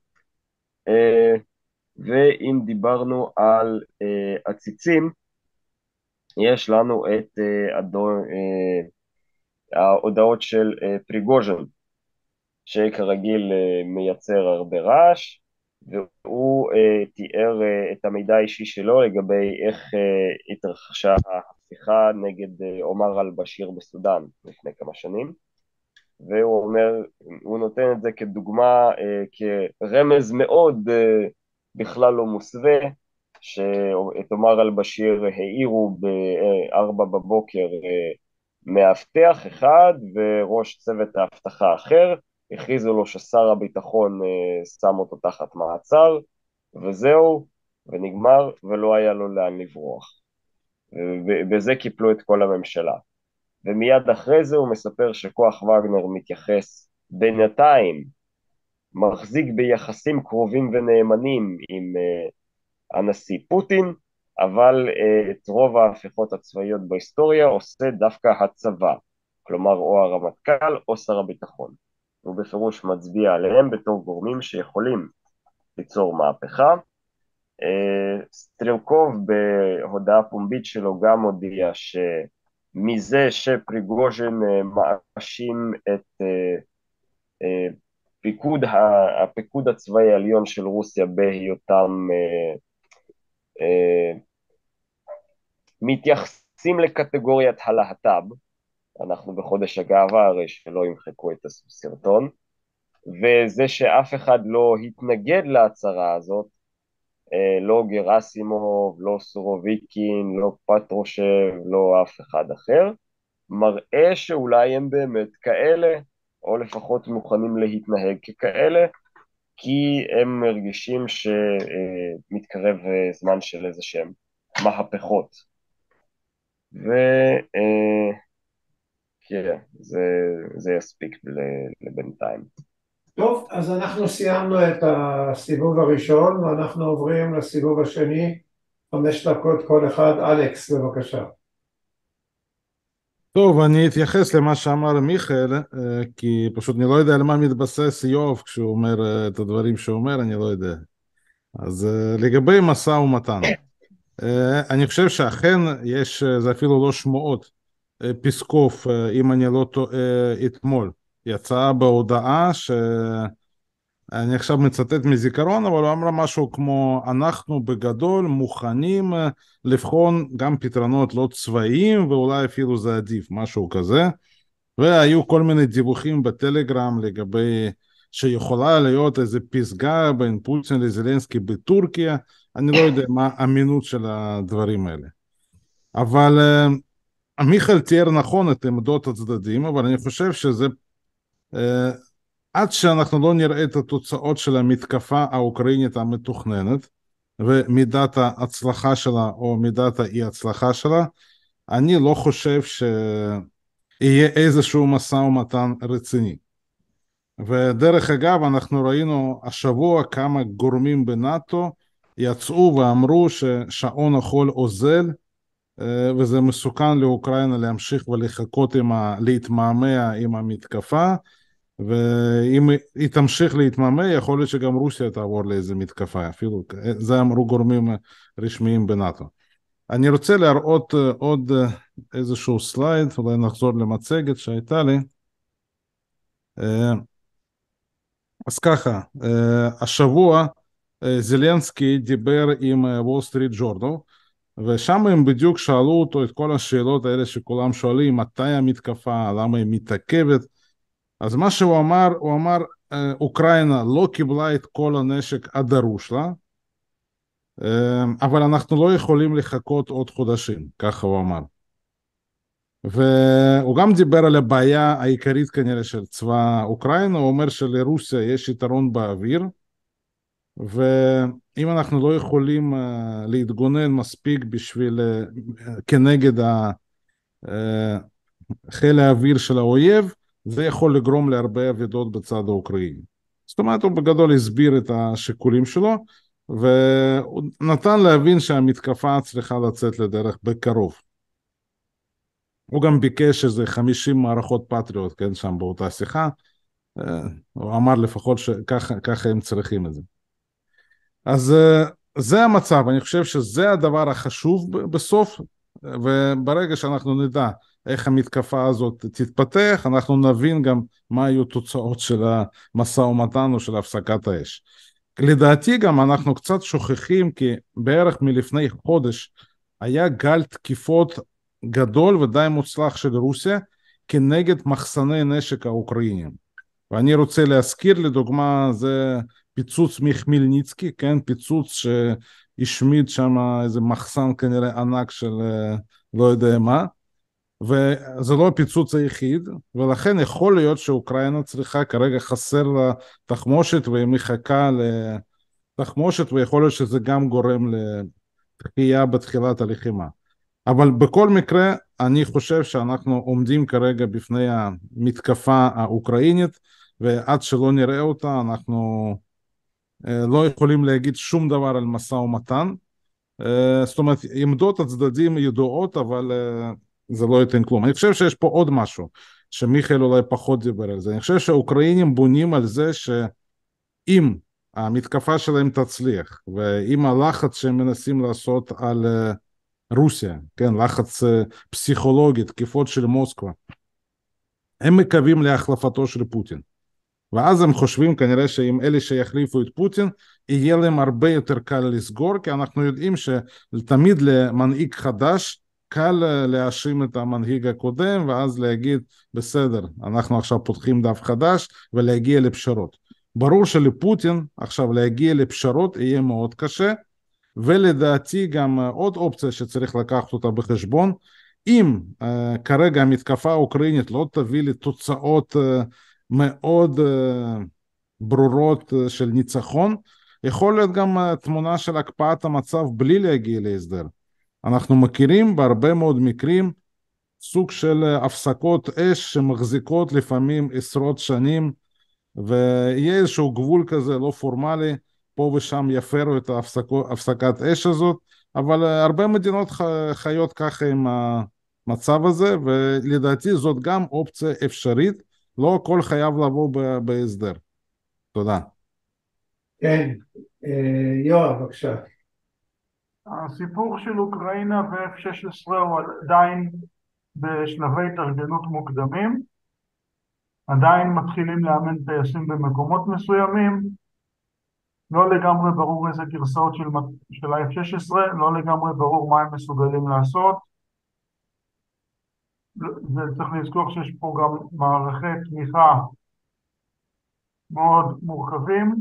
S5: ואם דיברנו על uh, עציצים, יש לנו את uh, הדו, uh, ההודעות של uh, פריגוז'ין, שכרגיל uh, מייצר הרבה רעש, והוא uh, תיאר uh, את המידע האישי שלו לגבי איך uh, התרחשה ההפיכה נגד uh, עומר אל-בשיר בסודאן לפני כמה שנים, והוא אומר, הוא נותן את זה כדוגמה, uh, כרמז מאוד uh, בכלל לא מוסווה, שאת עומר אל-בשיר העירו בארבע בבוקר מאבטח אחד וראש צוות האבטחה אחר, הכריזו לו ששר הביטחון שם אותו תחת מעצר, וזהו, ונגמר, ולא היה לו לאן לברוח. ובזה קיפלו את כל הממשלה. ומיד אחרי זה הוא מספר שכוח וגנר מתייחס בינתיים, מחזיק ביחסים קרובים ונאמנים עם הנשיא פוטין, אבל את רוב ההפיכות הצבאיות בהיסטוריה עושה דווקא הצבא, כלומר או הרמטכ"ל או שר הביטחון. הוא בפירוש מצביע עליהם בתור גורמים שיכולים ליצור מהפכה. סטרלקוב בהודעה פומבית שלו גם הודיע שמזה שפריגוז'ין מאשים את פיקוד, הפיקוד הצבאי העליון של רוסיה בהיותם מתייחסים לקטגוריית הלהט"ב, אנחנו בחודש הגאווה הרי שלא ימחקו את הסרטון, וזה שאף אחד לא התנגד להצהרה הזאת, לא גרסימוב, לא סורוביקין, לא פטרושב, לא אף אחד אחר, מראה שאולי הם באמת כאלה, או לפחות מוכנים להתנהג ככאלה, כי הם מרגישים שמתקרב זמן של איזה שהם מהפכות. כן, זה, זה יספיק לבינתיים.
S1: טוב, אז אנחנו סיימנו את הסיבוב הראשון, ואנחנו עוברים לסיבוב השני, חמש דקות כל אחד. אלכס, בבקשה.
S2: טוב, אני אתייחס למה שאמר מיכאל, כי פשוט אני לא יודע על מה מתבסס יואב כשהוא אומר את הדברים שהוא אומר, אני לא יודע. אז לגבי משא ומתן, אני חושב שאכן יש, זה אפילו לא שמועות, פיסקוף, אם אני לא טועה, אתמול יצאה בהודעה ש... אני עכשיו מצטט מזיכרון, אבל הוא אמר משהו כמו, אנחנו בגדול מוכנים לבחון גם פתרונות לא צבאיים, ואולי אפילו זה עדיף, משהו כזה. והיו כל מיני דיווחים בטלגרם לגבי שיכולה להיות איזו פסגה בין פוטין לזלנסקי בטורקיה. אני לא יודע מה האמינות של הדברים האלה. אבל מיכאל תיאר נכון את עמדות הצדדים, אבל אני חושב שזה... עד שאנחנו לא נראה את התוצאות של המתקפה האוקראינית המתוכננת ומידת ההצלחה שלה או מידת האי הצלחה שלה, אני לא חושב שיהיה איזשהו משא ומתן רציני. ודרך אגב, אנחנו ראינו השבוע כמה גורמים בנאטו יצאו ואמרו ששעון החול אוזל, וזה מסוכן לאוקראינה להמשיך ולחכות עם ה... להתמהמה עם המתקפה, ואם היא תמשיך להתמהמה, יכול להיות שגם רוסיה תעבור לאיזה מתקפה, אפילו זה אמרו גורמים רשמיים בנאטו. אני רוצה להראות עוד איזשהו סלייד, אולי נחזור למצגת שהייתה לי. אז ככה, השבוע זלנסקי דיבר עם וול סטריט ג'ורנל, ושם הם בדיוק שאלו אותו את כל השאלות האלה שכולם שואלים, מתי המתקפה, למה היא מתעכבת. אז מה שהוא אמר, הוא אמר, אוקראינה לא קיבלה את כל הנשק הדרוש לה, אבל אנחנו לא יכולים לחכות עוד חודשים, ככה הוא אמר. והוא גם דיבר על הבעיה העיקרית כנראה של צבא אוקראינה, הוא אומר שלרוסיה יש יתרון באוויר, ואם אנחנו לא יכולים להתגונן מספיק בשביל, כנגד חיל האוויר של האויב, זה יכול לגרום להרבה אבדות בצד האוקראיני. זאת אומרת, הוא בגדול הסביר את השיקולים שלו, והוא נתן להבין שהמתקפה צריכה לצאת לדרך בקרוב. הוא גם ביקש איזה חמישים מערכות פטריוט, כן, שם באותה שיחה. הוא אמר לפחות שככה ככה הם צריכים את זה. אז זה המצב, אני חושב שזה הדבר החשוב בסוף, וברגע שאנחנו נדע איך המתקפה הזאת תתפתח, אנחנו נבין גם מה היו תוצאות של המשא ומתן או של הפסקת האש. לדעתי גם אנחנו קצת שוכחים, כי בערך מלפני חודש היה גל תקיפות גדול ודי מוצלח של רוסיה כנגד מחסני נשק האוקראינים. ואני רוצה להזכיר לדוגמה, זה פיצוץ מחמלניצקי, כן, פיצוץ שהשמיד שם איזה מחסן כנראה ענק של לא יודע מה, וזה לא הפיצוץ היחיד, ולכן יכול להיות שאוקראינה צריכה כרגע חסר לה תחמושת, והיא מחכה לתחמושת, ויכול להיות שזה גם גורם לדחייה בתחילת הלחימה. אבל בכל מקרה, אני חושב שאנחנו עומדים כרגע בפני המתקפה האוקראינית, ועד שלא נראה אותה, אנחנו לא יכולים להגיד שום דבר על משא ומתן. זאת אומרת, עמדות הצדדים ידועות, אבל זה לא ייתן כלום. אני חושב שיש פה עוד משהו, שמיכאל אולי פחות דיבר על זה. אני חושב שהאוקראינים בונים על זה שאם המתקפה שלהם תצליח, ואם הלחץ שהם מנסים לעשות על רוסיה, כן, לחץ פסיכולוגי, תקיפות של מוסקבה, הם מקווים להחלפתו של פוטין. ואז הם חושבים כנראה שאם אלה שיחליפו את פוטין, יהיה להם הרבה יותר קל לסגור, כי אנחנו יודעים שתמיד למנהיג חדש, קל להאשים את המנהיג הקודם, ואז להגיד, בסדר, אנחנו עכשיו פותחים דף חדש, ולהגיע לפשרות. ברור שלפוטין, עכשיו להגיע לפשרות, יהיה מאוד קשה, ולדעתי גם עוד אופציה שצריך לקחת אותה בחשבון, אם uh, כרגע המתקפה האוקראינית לא תביא לתוצאות uh, מאוד uh, ברורות uh, של ניצחון, יכול להיות גם uh, תמונה של הקפאת המצב בלי להגיע להסדר. אנחנו מכירים בהרבה מאוד מקרים סוג של הפסקות אש שמחזיקות לפעמים עשרות שנים, ויהיה איזשהו גבול כזה לא פורמלי, פה ושם יפרו את ההפסקו, הפסקת אש הזאת, אבל הרבה מדינות חיות ככה עם המצב הזה, ולדעתי זאת גם אופציה אפשרית, לא הכל חייב לבוא בהסדר. תודה.
S1: כן, יואב, בבקשה.
S3: הסיפור של אוקראינה ו-אף שש עשרה הוא עדיין בשלבי התארגנות מוקדמים, עדיין מתחילים לאמן טייסים במקומות מסוימים, לא לגמרי ברור איזה גרסאות של, של ה-אף שש עשרה, לא לגמרי ברור מה הם מסוגלים לעשות. וצריך לזכור שיש פה גם מערכי תמיכה מאוד מורכבים,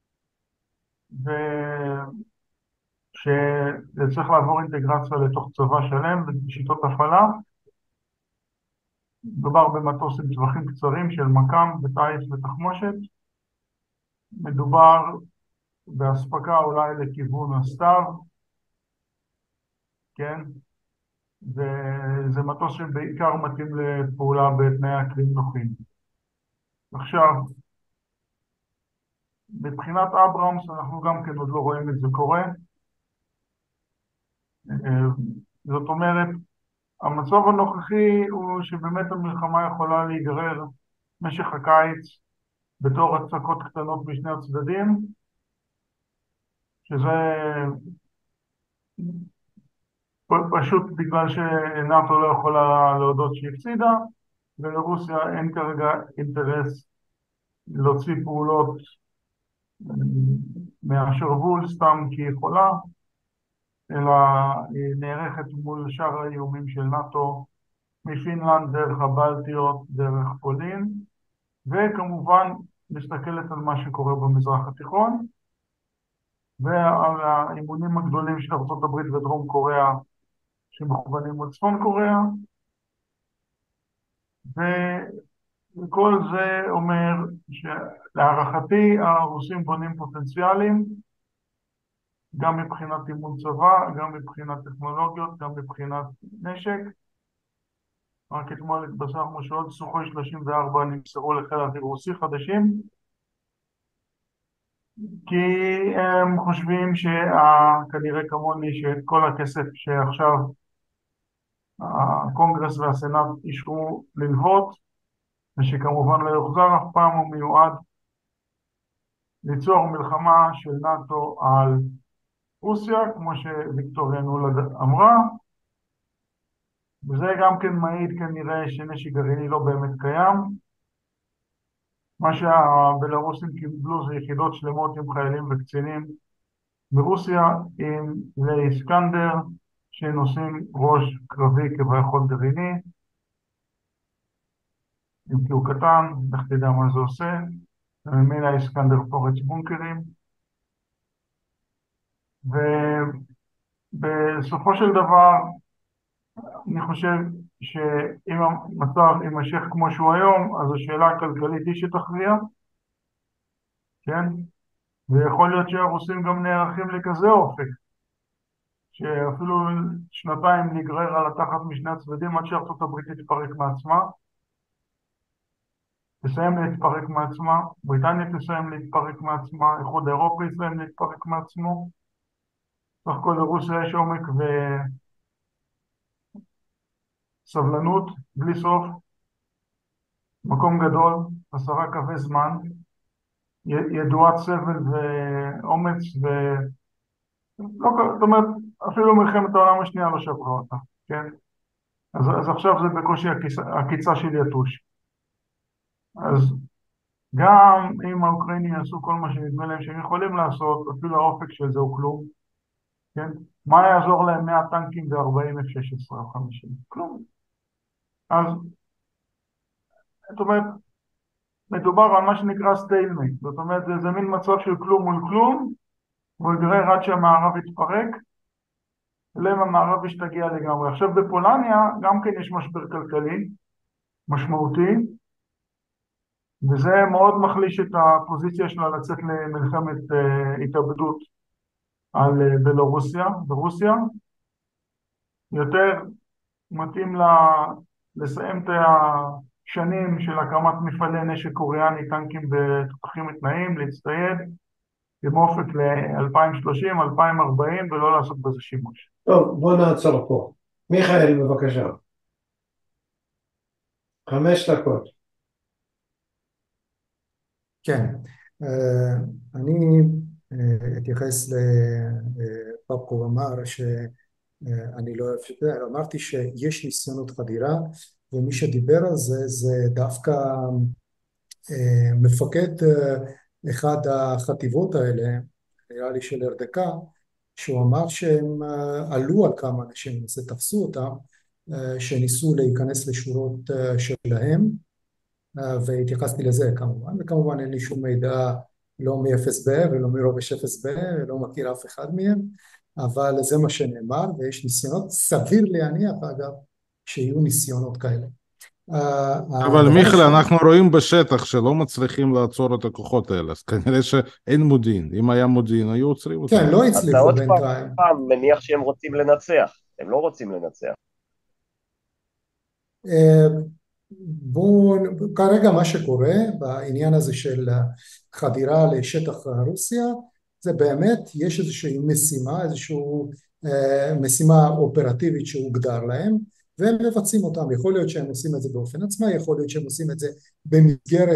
S3: ושזה צריך לעבור אינטגרציה לתוך צבא שלם ושיטות הפעלה. מדובר במטוס עם טווחים קצרים של מקם וטייס ותחמושת. מדובר בהספקה אולי לכיוון הסתיו, כן? וזה מטוס שבעיקר מתאים לפעולה בתנאי אקלים נוחים. עכשיו, מבחינת אברהמס אנחנו גם כן עוד לא רואים את זה קורה. זאת אומרת, המצב הנוכחי הוא שבאמת המלחמה יכולה להיגרר משך הקיץ בתור הצקות קטנות משני הצדדים, שזה פשוט בגלל שנאטו לא יכולה להודות שהיא הפסידה, ולרוסיה אין כרגע אינטרס להוציא פעולות מהשרוול סתם כי היא יכולה, אלא היא נערכת מול שאר האיומים של נאטו, מפינלנד דרך הבלטיות, דרך פולין, וכמובן מסתכלת על מה שקורה במזרח התיכון, ועל האימונים הגדולים של ארצות הברית ודרום קוריאה שמכוונים על צפון קוריאה, וכל זה אומר שלהערכתי הרוסים בונים פוטנציאלים, גם מבחינת אימון צבא, גם מבחינת טכנולוגיות, גם מבחינת נשק. רק אתמול התבשרנו שעוד סוחוי שלושים וארבע נמסרו לחיל האוויר רוסי חדשים, כי הם חושבים שכנראה כמוני שאת כל הכסף שעכשיו הקונגרס והסנאט אישרו ללוות, ושכמובן לא יוחזר אף פעם, הוא מיועד ליצור מלחמה של נאטו על רוסיה, כמו שוויקטוריה נולד אמרה, וזה גם כן מעיד כנראה שנשק גרעיני לא באמת קיים. מה שהבלרוסים קיבלו זה יחידות שלמות עם חיילים וקצינים ברוסיה, עם לאיסקנדר, שנושאים ראש קרבי כביכול גרעיני, אם כי הוא קטן, לך תדע מה זה עושה, וממילא איסקנדר פורץ בונקרים, ובסופו של דבר, אני חושב שאם המצב יימשך כמו שהוא היום, אז השאלה הכלכלית היא שתכריע, כן? ויכול להיות שהרוסים גם נערכים לכזה אופק, שאפילו שנתיים נגרר על התחת משני הצדדים עד שארצות הברית תתפרק מעצמה, תסיים להתפרק מעצמה, בריטניה תסיים להתפרק מעצמה, איחוד אירופי תסיים להתפרק מעצמו, סך הכל לרוסיה יש עומק וסבלנות, בלי סוף, מקום גדול, עשרה קווי זמן, ידועת סבל ואומץ, ו... לא, זאת אומרת, אפילו מלחמת העולם השנייה לא שברה אותה, כן? אז, אז עכשיו זה בקושי הקיצה, הקיצה של יתוש. אז גם אם האוקראינים יעשו כל מה שנדמה להם שהם יכולים לעשות, אפילו האופק של זה הוא כלום, כן? מה יעזור להם מאה טנקים ו-ארבעים אף שש עשרה או חמישים? כלום. אז, זאת אומרת, מדובר על מה שנקרא סטיילמנט, זאת אומרת, זה, זה מין מצב של כלום מול כלום, הוא יגרר עד שהמערב יתפרק, אלא אם המערב ישתגע לגמרי. עכשיו בפולניה גם כן יש משבר כלכלי משמעותי, וזה מאוד מחליש את הפוזיציה שלה לצאת למלחמת uh, התאבדות על uh, בלרוסיה, ברוסיה. יותר מתאים לה לסיים את השנים של הקמת מפעלי נשק קוריאני, טנקים בתותחים מתנאים, להצטייד עם אופק ל-אלפיים ושלושים אלפיים וארבעים ולא לעשות בזה שימוש.
S1: טוב, בוא נעצור פה. מיכאל, בבקשה. חמש דקות.
S4: כן, אני אתייחס לפפקו אמר שאני לא אוהב, אמרתי שיש ניסיונות חדירה, ומי שדיבר על זה זה דווקא מפקד אחד החטיבות האלה, נראה לי של ארדקה, שהוא אמר שהם עלו על כמה אנשים, זה תפסו אותם, שניסו להיכנס לשורות שלהם, והתייחסתי לזה כמובן, וכמובן אין לי שום מידע לא מ-אף אס בי ולא מרובש אף אס בי, לא מכיר אף אחד מהם, אבל זה מה שנאמר, ויש ניסיונות, סביר להניח אגב, שיהיו ניסיונות כאלה.
S2: אבל מיכאל, אנחנו רואים בשטח שלא מצליחים לעצור את הכוחות האלה, אז כנראה שאין מודיעין, אם היה מודיעין היו עוצרים אותם.
S4: כן, לא הצליחו בינתיים.
S5: אתה עוד פעם מניח שהם רוצים לנצח, הם לא רוצים לנצח.
S4: בואו, כרגע מה שקורה בעניין הזה של חדירה לשטח רוסיה, זה באמת, יש איזושהי משימה, איזושהי משימה אופרטיבית שהוגדר להם, והם מבצעים אותם. יכול להיות שהם עושים את זה באופן עצמאי, יכול להיות שהם עושים את זה במסגרת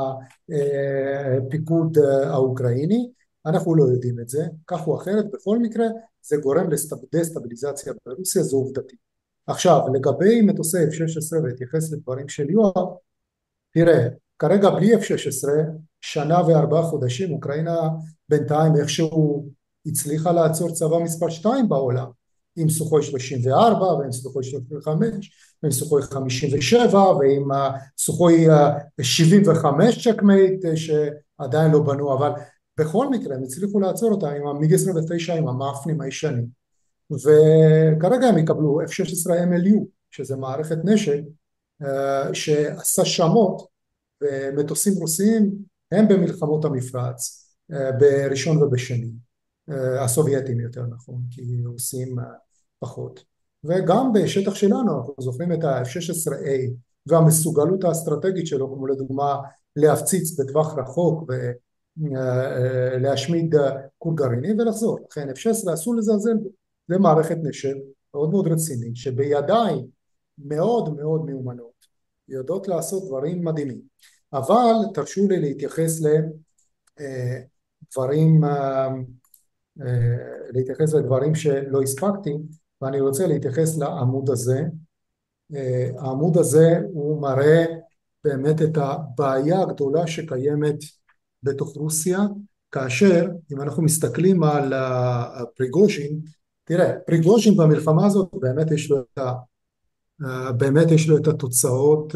S4: הפיקוד האוקראיני, אנחנו לא יודעים את זה, כך או אחרת, בכל מקרה זה גורם לדסטביליזציה ברוסיה, זו עובדתית. עכשיו, לגבי מטוסי אף שש עשרה, והתייחס לדברים של יואב, תראה, כרגע בלי אף שש עשרה, שנה וארבעה חודשים, אוקראינה בינתיים איכשהו הצליחה לעצור צבא מספר שתיים בעולם, עם סוחוי שלושים וארבע, ועם סוחוי שלושים וחמש, ועם סוחוי חמישים ושבע, ועם סוחוי שבעים וחמש צ'קמייט, שעדיין לא בנו, אבל בכל מקרה הם הצליחו לעצור אותם עם המיג עשרים ותשע, עם המאפנים הישנים. וכרגע הם יקבלו אף שש עשרה אם אל יו, שזה מערכת נשק שעשה שמות, ומטוסים רוסיים הם במלחמות המפרץ, בראשון ובשני, הסובייטים יותר נכון, כי רוסיים פחות. וגם בשטח שלנו אנחנו זוכרים את ה-אף שש עשרה איי והמסוגלות האסטרטגית שלו, כמו לדוגמה להפציץ בטווח רחוק ולהשמיד כור גרעיני ולחזור. לכן אף שש עשרה אסור לזלזל בו. זה מערכת נשק מאוד מאוד רצינית, שבידיים מאוד מאוד מיומנות, יודעות לעשות דברים מדהימים. אבל תרשו לי להתייחס לדברים, להתייחס לדברים שלא הספקתי, ואני רוצה להתייחס לעמוד הזה. העמוד הזה הוא מראה באמת את הבעיה הגדולה שקיימת בתוך רוסיה, כאשר אם אנחנו מסתכלים על פריגוז'ין, תראה, פריגוז'ין במלחמה הזאת באמת יש לו את, ה, באמת יש לו את התוצאות,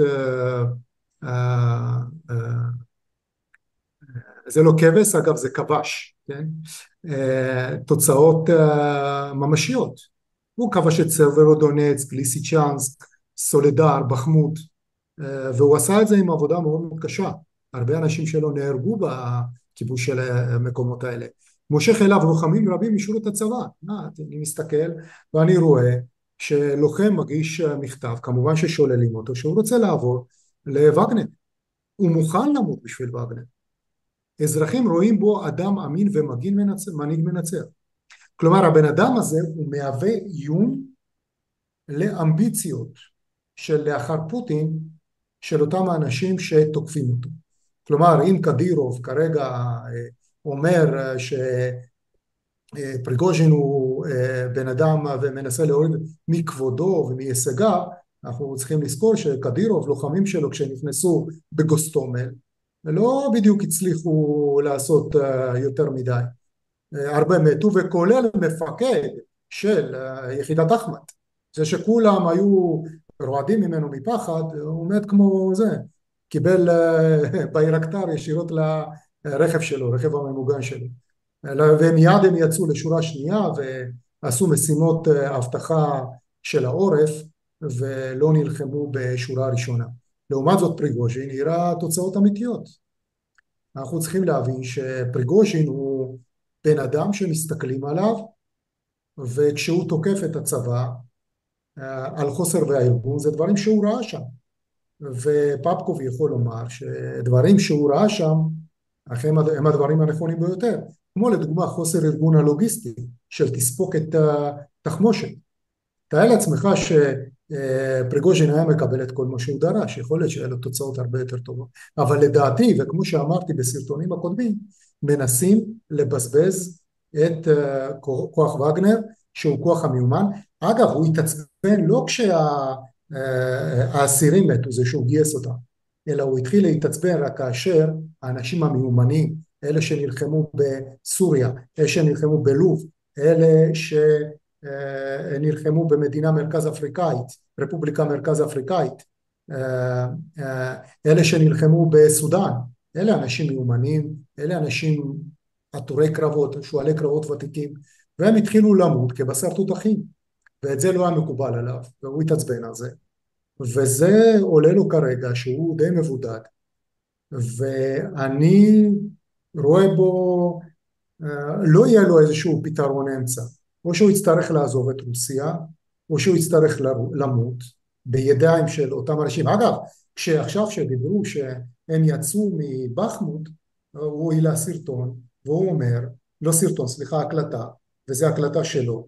S4: זה לא כבש, אגב זה כבש, כן? תוצאות ממשיות. הוא כבש את סברודונצק, ליסיצ'נסק, סולדר, בחמוד, והוא עשה את זה עם עבודה מאוד מאוד קשה. הרבה אנשים שלו נהרגו בכיבוש של המקומות האלה. מושך אליו לוחמים רבים משורות הצבא. אני מסתכל ואני רואה שלוחם מגיש מכתב, כמובן ששוללים אותו, שהוא רוצה לעבור לווגנר. הוא מוכן למות בשביל ווגנר. אזרחים רואים בו אדם אמין ומנהיג מנצח. כלומר, הבן אדם הזה הוא מהווה איום לאמביציות של לאחר פוטין, של אותם האנשים שתוקפים אותו. כלומר, אם קדירוב כרגע אומר שפריגוז'ין הוא בן אדם ומנסה להוריד מכבודו ומהישגיו, אנחנו צריכים לזכור שקדירוב, לוחמים שלו כשנכנסו בגוסטומל, לא בדיוק הצליחו לעשות יותר מדי. הרבה מתו, וכולל מפקד של יחידת אחמד. זה שכולם היו רועדים ממנו מפחד, הוא מת כמו זה. קיבל בירקטר ישירות לרכב שלו, רכב הממוגן שלו. ומיד הם יצאו לשורה שנייה ועשו משימות אבטחה של העורף ולא נלחמו בשורה ראשונה. לעומת זאת פריגוז'ין הראה תוצאות אמיתיות. אנחנו צריכים להבין שפריגוז'ין הוא בן אדם שמסתכלים עליו, וכשהוא תוקף את הצבא על חוסר והארגון, זה דברים שהוא ראה שם. ופפקוב יכול לומר שדברים שהוא ראה שם, הם הדברים הנכונים ביותר. כמו לדוגמה חוסר ארגון הלוגיסטי של תספוקת תחמושת. תאר לעצמך שפריגוז'ין היה מקבל את כל מה שהוא דרש, יכול להיות שהיה לו תוצאות הרבה יותר טובות. אבל לדעתי, וכמו שאמרתי בסרטונים הקודמים, מנסים לבזבז את כוח וגנר, שהוא כוח המיומן. אגב, הוא התעצבן לא כשהאסירים מתו, זה שהוא גייס אותם, אלא הוא התחיל להתעצבן רק כאשר האנשים המיומנים, אלה שנלחמו בסוריה, אלה שנלחמו בלוב, אלה שנלחמו במדינה מרכז אפריקאית, רפובליקה מרכז אפריקאית, אלה שנלחמו בסודאן, אלה אנשים מיומנים, אלה אנשים עטורי קרבות, שואלי קרבות ותיקים, והם התחילו למות כבשר תותחים, ואת זה לא היה מקובל עליו, והוא התעצבן על זה. וזה עולה לו כרגע שהוא די מבודד, ואני רואה בו, לא יהיה לו איזשהו פתרון אמצע, או שהוא יצטרך לעזוב את רוסיה, או שהוא יצטרך למות בידיים של אותם אנשים. אגב, כשעכשיו שדיברו שהם יצאו מבחמות, הוא העלה סרטון, והוא אומר, לא סרטון, סליחה, הקלטה, וזו הקלטה שלו,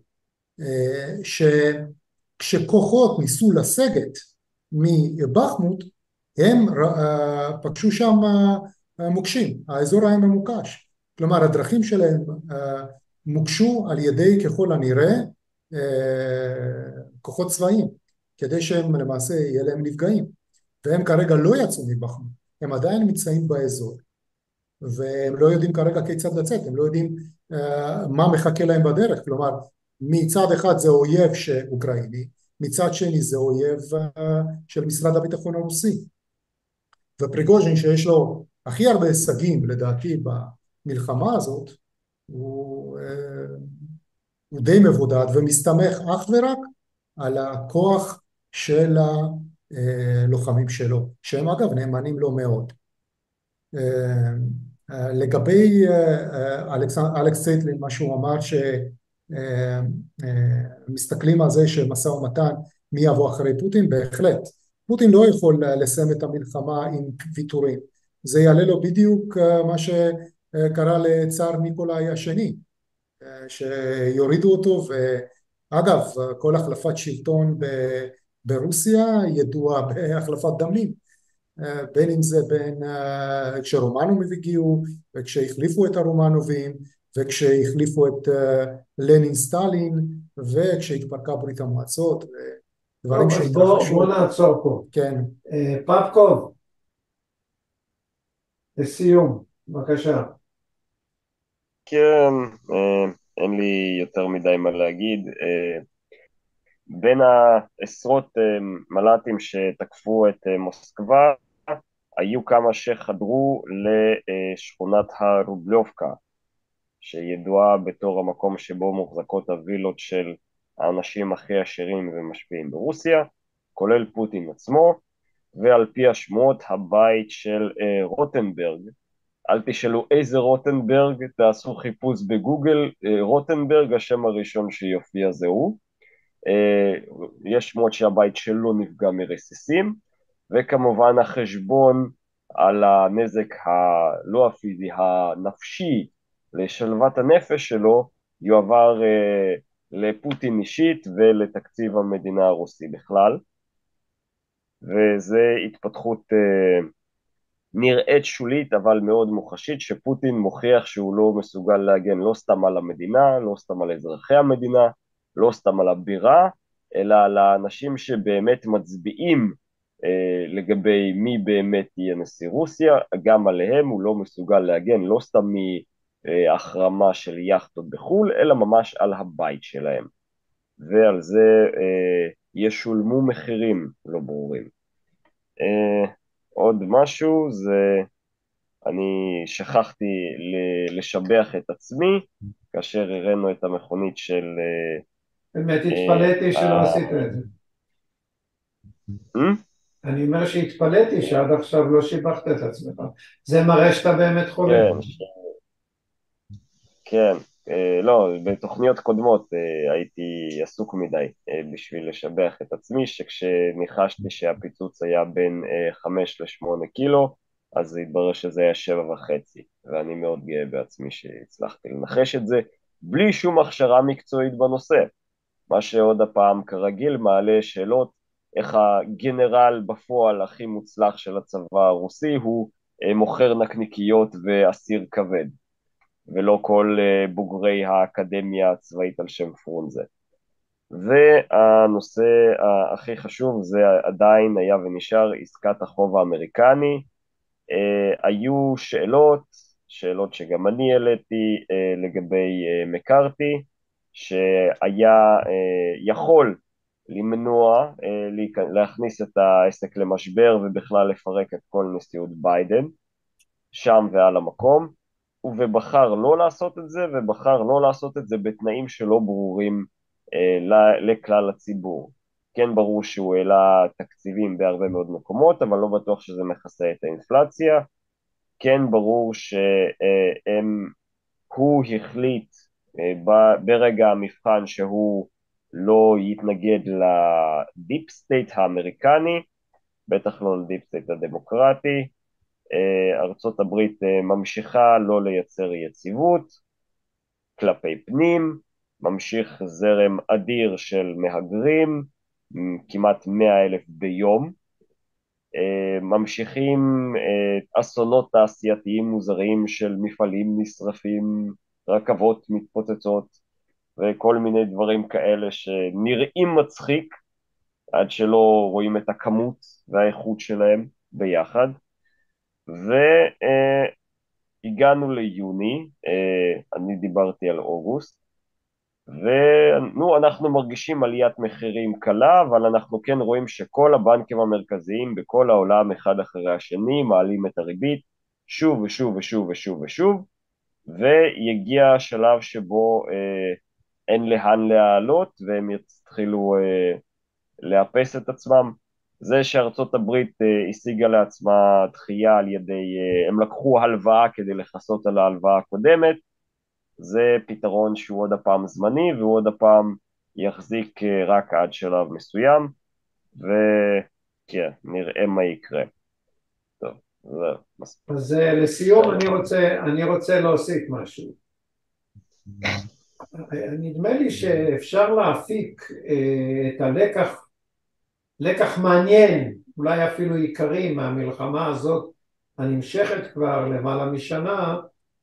S4: שכשכוחות ניסו לסגת מבחמות, הם פגשו שם מוקשים, האזור היה ממוקש, כלומר הדרכים שלהם מוקשו על ידי ככל הנראה כוחות צבאיים, כדי שהם למעשה יהיה להם נפגעים, והם כרגע לא יצאו מבחמות, הם עדיין נמצאים באזור, והם לא יודעים כרגע כיצד לצאת, הם לא יודעים מה מחכה להם בדרך, כלומר מצד אחד זה אויב שאוקראיני, מצד שני זה אויב של משרד הביטחון הרוסי, ופריגוז'ין שיש לו הכי הרבה הישגים לדעתי במלחמה הזאת, הוא, הוא די מבודד ומסתמך אך ורק על הכוח של הלוחמים שלו, שהם אגב נאמנים לו מאוד. לגבי אלכס צייטלין, מה שהוא אמר שמסתכלים על זה שמשא ומתן מי יבוא אחרי פוטין, בהחלט. פוטין לא יכול לסיים את המלחמה עם ויתורים. זה יעלה לו בדיוק מה שקרה לצאר ניקולאי השני, שיורידו אותו, ואגב, כל החלפת שלטון ברוסיה ידועה בהחלפת דמים, בין אם זה בין כשרומנובים הגיעו, וכשהחליפו את הרומנובים, וכשהחליפו את לנין סטלין, וכשהתפרקה ברית המועצות, דברים שהתרחשו.
S1: בוא נעצור פה.
S4: כן.
S1: פפקוב, לסיום, בבקשה.
S5: כן, אין לי יותר מדי מה להגיד. בין העשרות מל"טים שתקפו את מוסקבה, היו כמה שחדרו לשכונת הרובלובקה, שידועה בתור המקום שבו מוחזקות הווילות של האנשים הכי עשירים ומשפיעים ברוסיה, כולל פוטין עצמו, ועל פי השמועות הבית של רוטנברג, אל תשאלו איזה רוטנברג, תעשו חיפוש בגוגל, רוטנברג השם הראשון שיופיע זהו, יש שמועות שהבית שלו נפגע מרסיסים, וכמובן החשבון על הנזק הלא הפיזי, הנפשי, לשלוות הנפש שלו, יועבר לפוטין אישית ולתקציב המדינה הרוסי בכלל, וזה התפתחות נראית שולית אבל מאוד מוחשית, שפוטין מוכיח שהוא לא מסוגל להגן לא סתם על המדינה, לא סתם על אזרחי המדינה, לא סתם על הבירה, אלא על האנשים שבאמת מצביעים אה, לגבי מי באמת יהיה נשיא רוסיה, גם עליהם הוא לא מסוגל להגן, לא סתם מהחרמה של יאכטות בחול, אלא ממש על הבית שלהם. ועל זה אה, ישולמו מחירים לא ברורים. אה, עוד משהו, זה אני שכחתי לשבח את עצמי, כאשר הראינו את המכונית של...
S1: באמת התפלאתי שלא עשית את זה. אני אומר שהתפלאתי שעד עכשיו לא שיבחת את עצמך. זה מראה שאתה באמת חולה.
S5: כן, לא, בתוכניות קודמות הייתי עסוק מדי בשביל לשבח את עצמי, שכשניחשתי שהפיצוץ היה בין חמש לשמונה קילו, אז התברר שזה היה שבע וחצי, ואני מאוד גאה בעצמי שהצלחתי לנחש את זה, בלי שום הכשרה מקצועית בנושא, מה שעוד הפעם כרגיל מעלה שאלות, איך הגנרל בפועל הכי מוצלח של הצבא הרוסי הוא מוכר נקניקיות ואסיר כבד, ולא כל בוגרי האקדמיה הצבאית על שם פרונזה. והנושא הכי חשוב זה עדיין היה ונשאר עסקת החוב האמריקני. היו שאלות, שאלות שגם אני העליתי לגבי מקארתי, שהיה יכול למנוע, להכניס את העסק למשבר ובכלל לפרק את כל נשיאות ביידן, שם ועל המקום, ובחר לא לעשות את זה, ובחר לא לעשות את זה בתנאים שלא ברורים אה, לכלל הציבור. כן ברור שהוא העלה תקציבים בהרבה מאוד מקומות, אבל לא בטוח שזה מכסה את האינפלציה. כן ברור שהוא החליט אה, ברגע המבחן שהוא לא יתנגד לדיפ סטייט האמריקני, בטח לא לדיפ סטייט הדמוקרטי. ארצות הברית ממשיכה לא לייצר יציבות כלפי פנים, ממשיך זרם אדיר של מהגרים, כמעט מאה אלף ביום, ממשיכים אסונות תעשייתיים מוזרים של מפעלים נשרפים, רכבות מתפוצצות וכל מיני דברים כאלה שנראים מצחיק עד שלא רואים את הכמות והאיכות שלהם ביחד. והגענו ליוני, אני דיברתי על אוגוסט, ואנחנו מרגישים עליית מחירים קלה, אבל אנחנו כן רואים שכל הבנקים המרכזיים בכל העולם אחד אחרי השני מעלים את הריבית שוב ושוב ושוב ושוב ושוב, ויגיע השלב שבו אין לאן להעלות והם יתחילו לאפס את עצמם. זה שארצות הברית השיגה לעצמה דחייה על ידי, הם לקחו הלוואה כדי לחסות על ההלוואה הקודמת, זה פתרון שהוא עוד הפעם זמני, והוא עוד הפעם יחזיק רק עד שלב מסוים, וכן, נראה מה יקרה. טוב, זה מספיק.
S1: אז לסיום אני רוצה, אני רוצה להוסיף משהו. נדמה לי שאפשר להפיק את הלקח, לקח מעניין, אולי אפילו עיקרי מהמלחמה הזאת הנמשכת כבר למעלה משנה,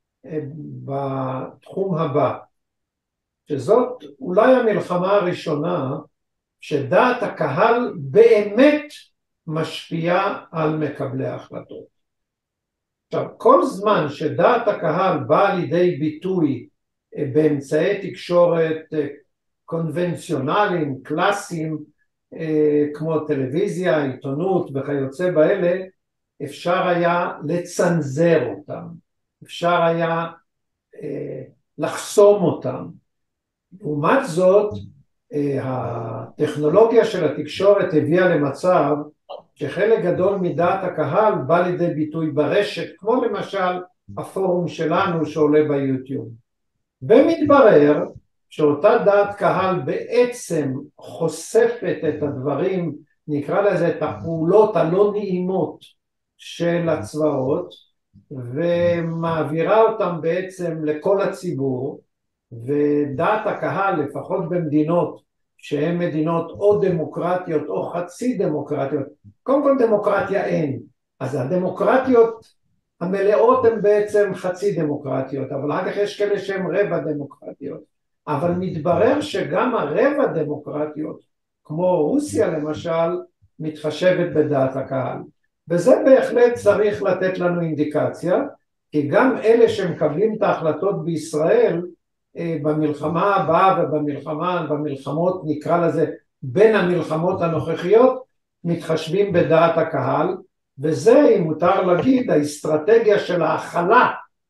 S1: בתחום הבא, שזאת אולי המלחמה הראשונה שדעת הקהל באמת משפיעה על מקבלי ההחלטות. עכשיו, כל זמן שדעת הקהל באה לידי ביטוי באמצעי תקשורת קונבנציונליים, קלאסיים, כמו טלוויזיה, עיתונות וכיוצא באלה, אפשר היה לצנזר אותם, אפשר היה אה, לחסום אותם. לעומת זאת, אה, הטכנולוגיה של התקשורת הביאה למצב שחלק גדול מדעת הקהל בא לידי ביטוי ברשת, כמו למשל הפורום שלנו שעולה ביוטיוב. ומתברר שאותה דעת קהל בעצם חושפת את הדברים, נקרא לזה את הפעולות הלא נעימות של הצבאות, ומעבירה אותם בעצם לכל הציבור, ודעת הקהל, לפחות במדינות שהן מדינות או דמוקרטיות או חצי דמוקרטיות, קודם כל דמוקרטיה אין, אז הדמוקרטיות המלאות הן בעצם חצי דמוקרטיות, אבל אחר כך יש כאלה שהן רבע דמוקרטיות, אבל מתברר שגם הרבע דמוקרטיות, כמו רוסיה למשל, מתחשבת בדעת הקהל. וזה בהחלט צריך לתת לנו אינדיקציה, כי גם אלה שמקבלים את ההחלטות בישראל, במלחמה הבאה ובמלחמה, במלחמות נקרא לזה, בין המלחמות הנוכחיות, מתחשבים בדעת הקהל, וזה, אם מותר להגיד, האסטרטגיה של ההכלה,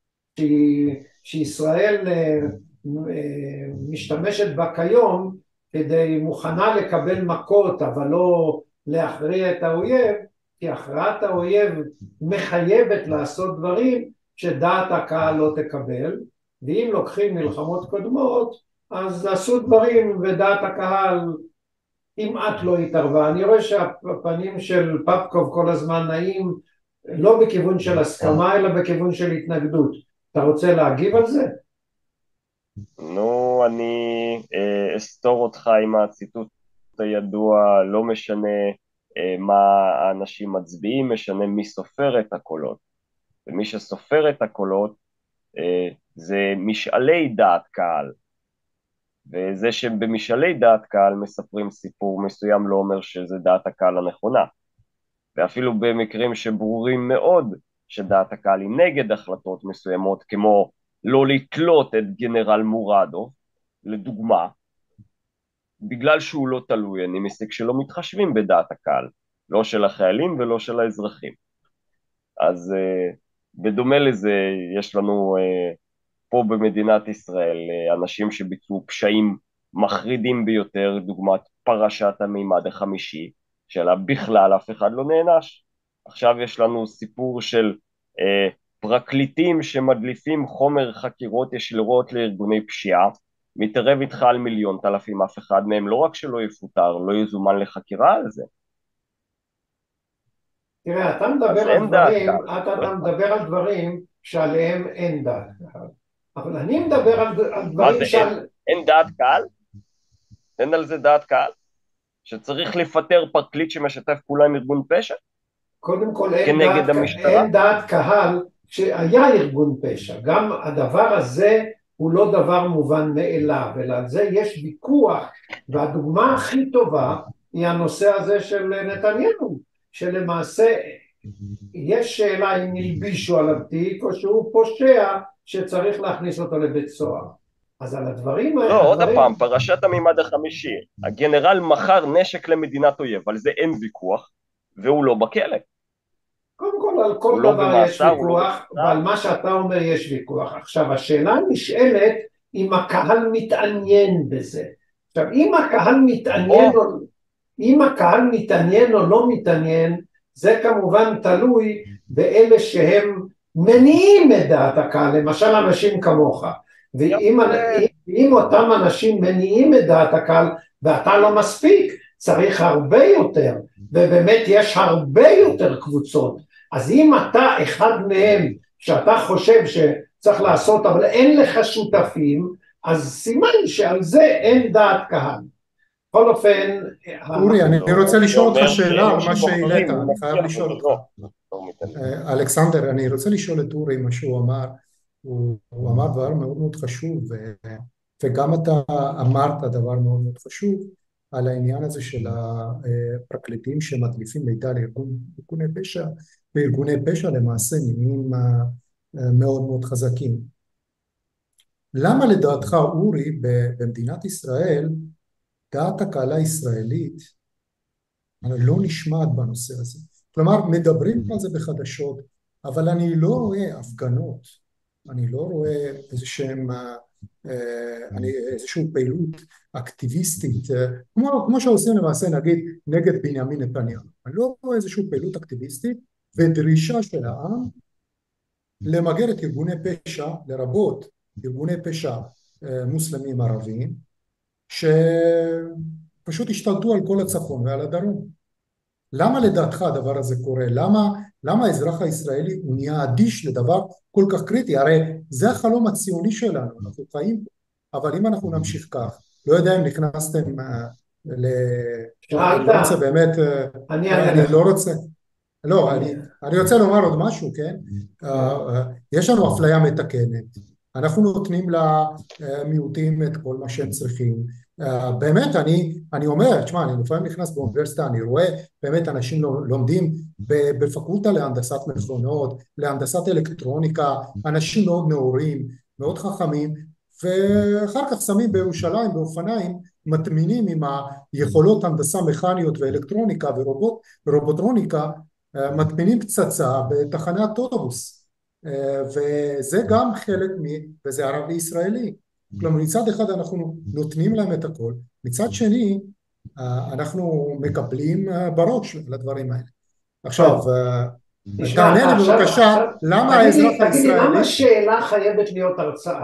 S1: שישראל משתמשת בה כיום, כדי מוכנה לקבל מכות, אבל לא להכריע את האויב, כי הכרעת האויב מחייבת לעשות דברים שדעת הקהל לא תקבל, ואם לוקחים מלחמות קודמות, אז עשו דברים ודעת הקהל כמעט לא התערבה. אני רואה שהפנים של פפקוב כל הזמן נעים, לא בכיוון של הסכמה, אלא בכיוון של התנגדות. אתה רוצה להגיב על זה?
S5: נו, אני אה, אסתור אותך עם הציטוט הידוע, לא משנה אה, מה האנשים מצביעים, משנה מי סופר את הקולות. ומי שסופר את הקולות אה, זה משאלי דעת קהל. וזה שבמשאלי דעת קהל מספרים סיפור מסוים לא אומר שזה דעת הקהל הנכונה. ואפילו במקרים שברורים מאוד שדעת הקהל היא נגד החלטות מסוימות, כמו לא לתלות את גנרל מורדוב, לדוגמה, בגלל שהוא לא תלוי, אני מסיק שלא מתחשבים בדעת הקהל, לא של החיילים ולא של האזרחים. אז uh, בדומה לזה יש לנו uh, פה במדינת ישראל uh, אנשים שביצעו פשעים מחרידים ביותר, דוגמת פרשת המימד החמישי, שלה בכלל אף אחד לא נענש. עכשיו יש לנו סיפור של uh, פרקליטים שמדליפים חומר חקירות ישירות לארגוני פשיעה, מתערב איתך על מיליון תלפים, אף אחד מהם לא רק שלא יפוטר, לא יזומן לחקירה על זה.
S1: תראה, אתה מדבר על דברים, אתה, אתה מדבר על דברים שעליהם אין דעת קהל. אבל אני מדבר על, על דברים
S5: מה זה,
S1: שעל...
S5: אין, אין דעת קהל? אין על זה דעת קהל? שצריך לפטר פרקליט שמשתף פעולה עם ארגון פשע?
S1: קודם כל אין דעת, אין דעת קהל שהיה ארגון פשע. גם הדבר הזה הוא לא דבר מובן מאליו, אלא על זה יש ויכוח, והדוגמה הכי טובה היא הנושא הזה של נתניהו, שלמעשה יש שאלה אם נלבישו עליו תיק או שהוא פושע שצריך להכניס אותו לבית סוהר. אז על הדברים האלה...
S5: לא, עוד הפעם, פרשת המימד החמישי, הגנרל מכר נשק למדינת אויב, על זה אין ויכוח, והוא לא בכלא.
S1: קודם כל, על כל דבר יש ויכוח, ועל מה שאתה אומר יש ויכוח. עכשיו, השאלה נשאלת אם הקהל מתעניין בזה. עכשיו, אם הקהל מתעניין, או, אם הקהל מתעניין או לא מתעניין, זה כמובן תלוי באלה שהם מניעים את דעת הקהל, למשל אנשים כמוך. ואם אם אותם אנשים מניעים את דעת הקהל, ואתה לא מספיק, צריך הרבה יותר, ובאמת יש הרבה יותר קבוצות. אז אם אתה אחד מהם שאתה חושב שצריך לעשות, אבל אין לך שותפים, אז סימן שעל זה אין דעת קהל. בכל אופן...
S4: אורי, אני רוצה לשאול אותך שאלה על מה שהעלית, אני חייב לשאול אותך. אלכסנדר, אני רוצה לשאול את אורי מה שהוא אמר, הוא אמר דבר מאוד מאוד חשוב, וגם אתה אמרת דבר מאוד מאוד חשוב, על העניין הזה של הפרקליטים שמדליפים מידע לארגוני פשע, וארגוני פשע למעשה נהיים מאוד מאוד חזקים. למה לדעתך, אורי, במדינת ישראל, דעת הקהל הישראלית לא נשמעת בנושא הזה? כלומר, מדברים על זה בחדשות, אבל אני לא רואה הפגנות, אני לא רואה איזשהם... איזושהי פעילות אקטיביסטית, כמו, כמו שעושים למעשה נגיד נגד בנימין נתניהו. אני לא רואה איזושהי פעילות אקטיביסטית ודרישה של העם למגר את ארגוני פשע, לרבות ארגוני פשע מוסלמים ערבים, שפשוט השתלטו על כל הצפון ועל הדרום. למה לדעתך הדבר הזה קורה? למה, למה האזרח הישראלי הוא נהיה אדיש לדבר כל כך קריטי? הרי זה החלום הציוני שלנו, אנחנו חיים פה. אבל אם אנחנו נמשיך כך, לא יודע אם נכנסתם ל... אני לא רוצה באמת, אני לא רוצה, לא, אני רוצה לומר עוד משהו, כן? יש לנו אפליה מתקנת, אנחנו נותנים למיעוטים את כל מה שהם צריכים, באמת אני, אני אומר, תשמע, אני לפעמים נכנס באוניברסיטה, אני רואה באמת אנשים לומדים בפקולטה להנדסת מכונות, להנדסת אלקטרוניקה, אנשים מאוד נאורים, מאוד חכמים, ואחר כך שמים בירושלים באופניים, מטמינים עם היכולות הנדסה מכניות ואלקטרוניקה ורובוט, ורובוטרוניקה, מטמינים פצצה בתחנת אוטובוס, וזה גם חלק מ... וזה ערבי ישראלי. כלומר, מצד אחד אנחנו נותנים להם את הכל, מצד שני אנחנו מקבלים בראש לדברים האלה. עכשיו, תענה לי בבקשה, למה האזרח הישראלי...
S1: תגיד לי, למה השאלה חייבת להיות הרצאה?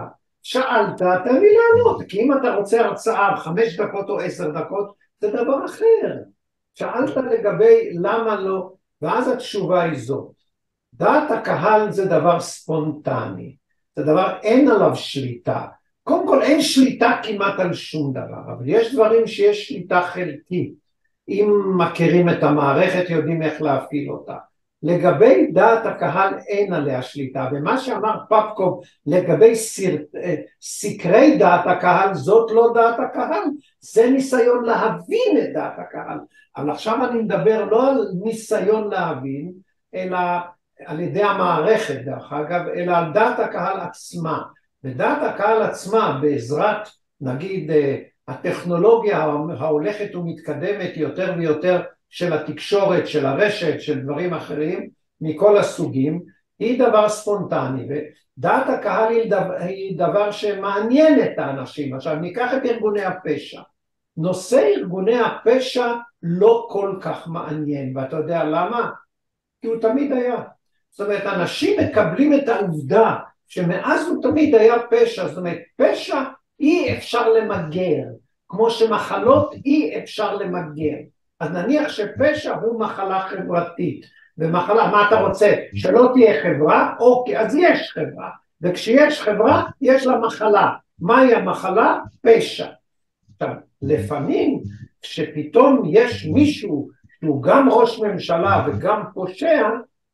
S1: שאלת, תן לי לענות, כי אם אתה רוצה הרצאה חמש דקות או עשר דקות, זה דבר אחר. שאלת לגבי למה לא, ואז התשובה היא זאת. דעת הקהל זה דבר ספונטני, זה דבר אין עליו שליטה. קודם כל אין שליטה כמעט על שום דבר, אבל יש דברים שיש שליטה חלקית. אם מכירים את המערכת, יודעים איך להפעיל אותה. לגבי דעת הקהל אין עליה שליטה, ומה שאמר פפקוב לגבי סיר, סקרי דעת הקהל, זאת לא דעת הקהל, זה ניסיון להבין את דעת הקהל. אבל עכשיו אני מדבר לא על ניסיון להבין, אלא על ידי המערכת דרך אגב, אלא על דעת הקהל עצמה. ודעת הקהל עצמה בעזרת נגיד הטכנולוגיה ההולכת ומתקדמת יותר ויותר של התקשורת, של הרשת, של דברים אחרים מכל הסוגים, היא דבר ספונטני, ודעת הקהל היא דבר, היא דבר שמעניין את האנשים. עכשיו ניקח את ארגוני הפשע, נושא ארגוני הפשע לא כל כך מעניין, ואתה יודע למה? כי הוא תמיד היה. זאת אומרת, אנשים מקבלים את העובדה שמאז הוא תמיד היה פשע, זאת אומרת, פשע אי אפשר למגר, כמו שמחלות אי אפשר למגר. אז נניח שפשע הוא מחלה חברתית, ומחלה, מה אתה רוצה? שלא תהיה חברה? אוקיי, אז יש חברה, וכשיש חברה, יש לה מחלה. מהי המחלה? פשע. עכשיו, לפעמים, כשפתאום יש מישהו שהוא גם ראש ממשלה וגם פושע,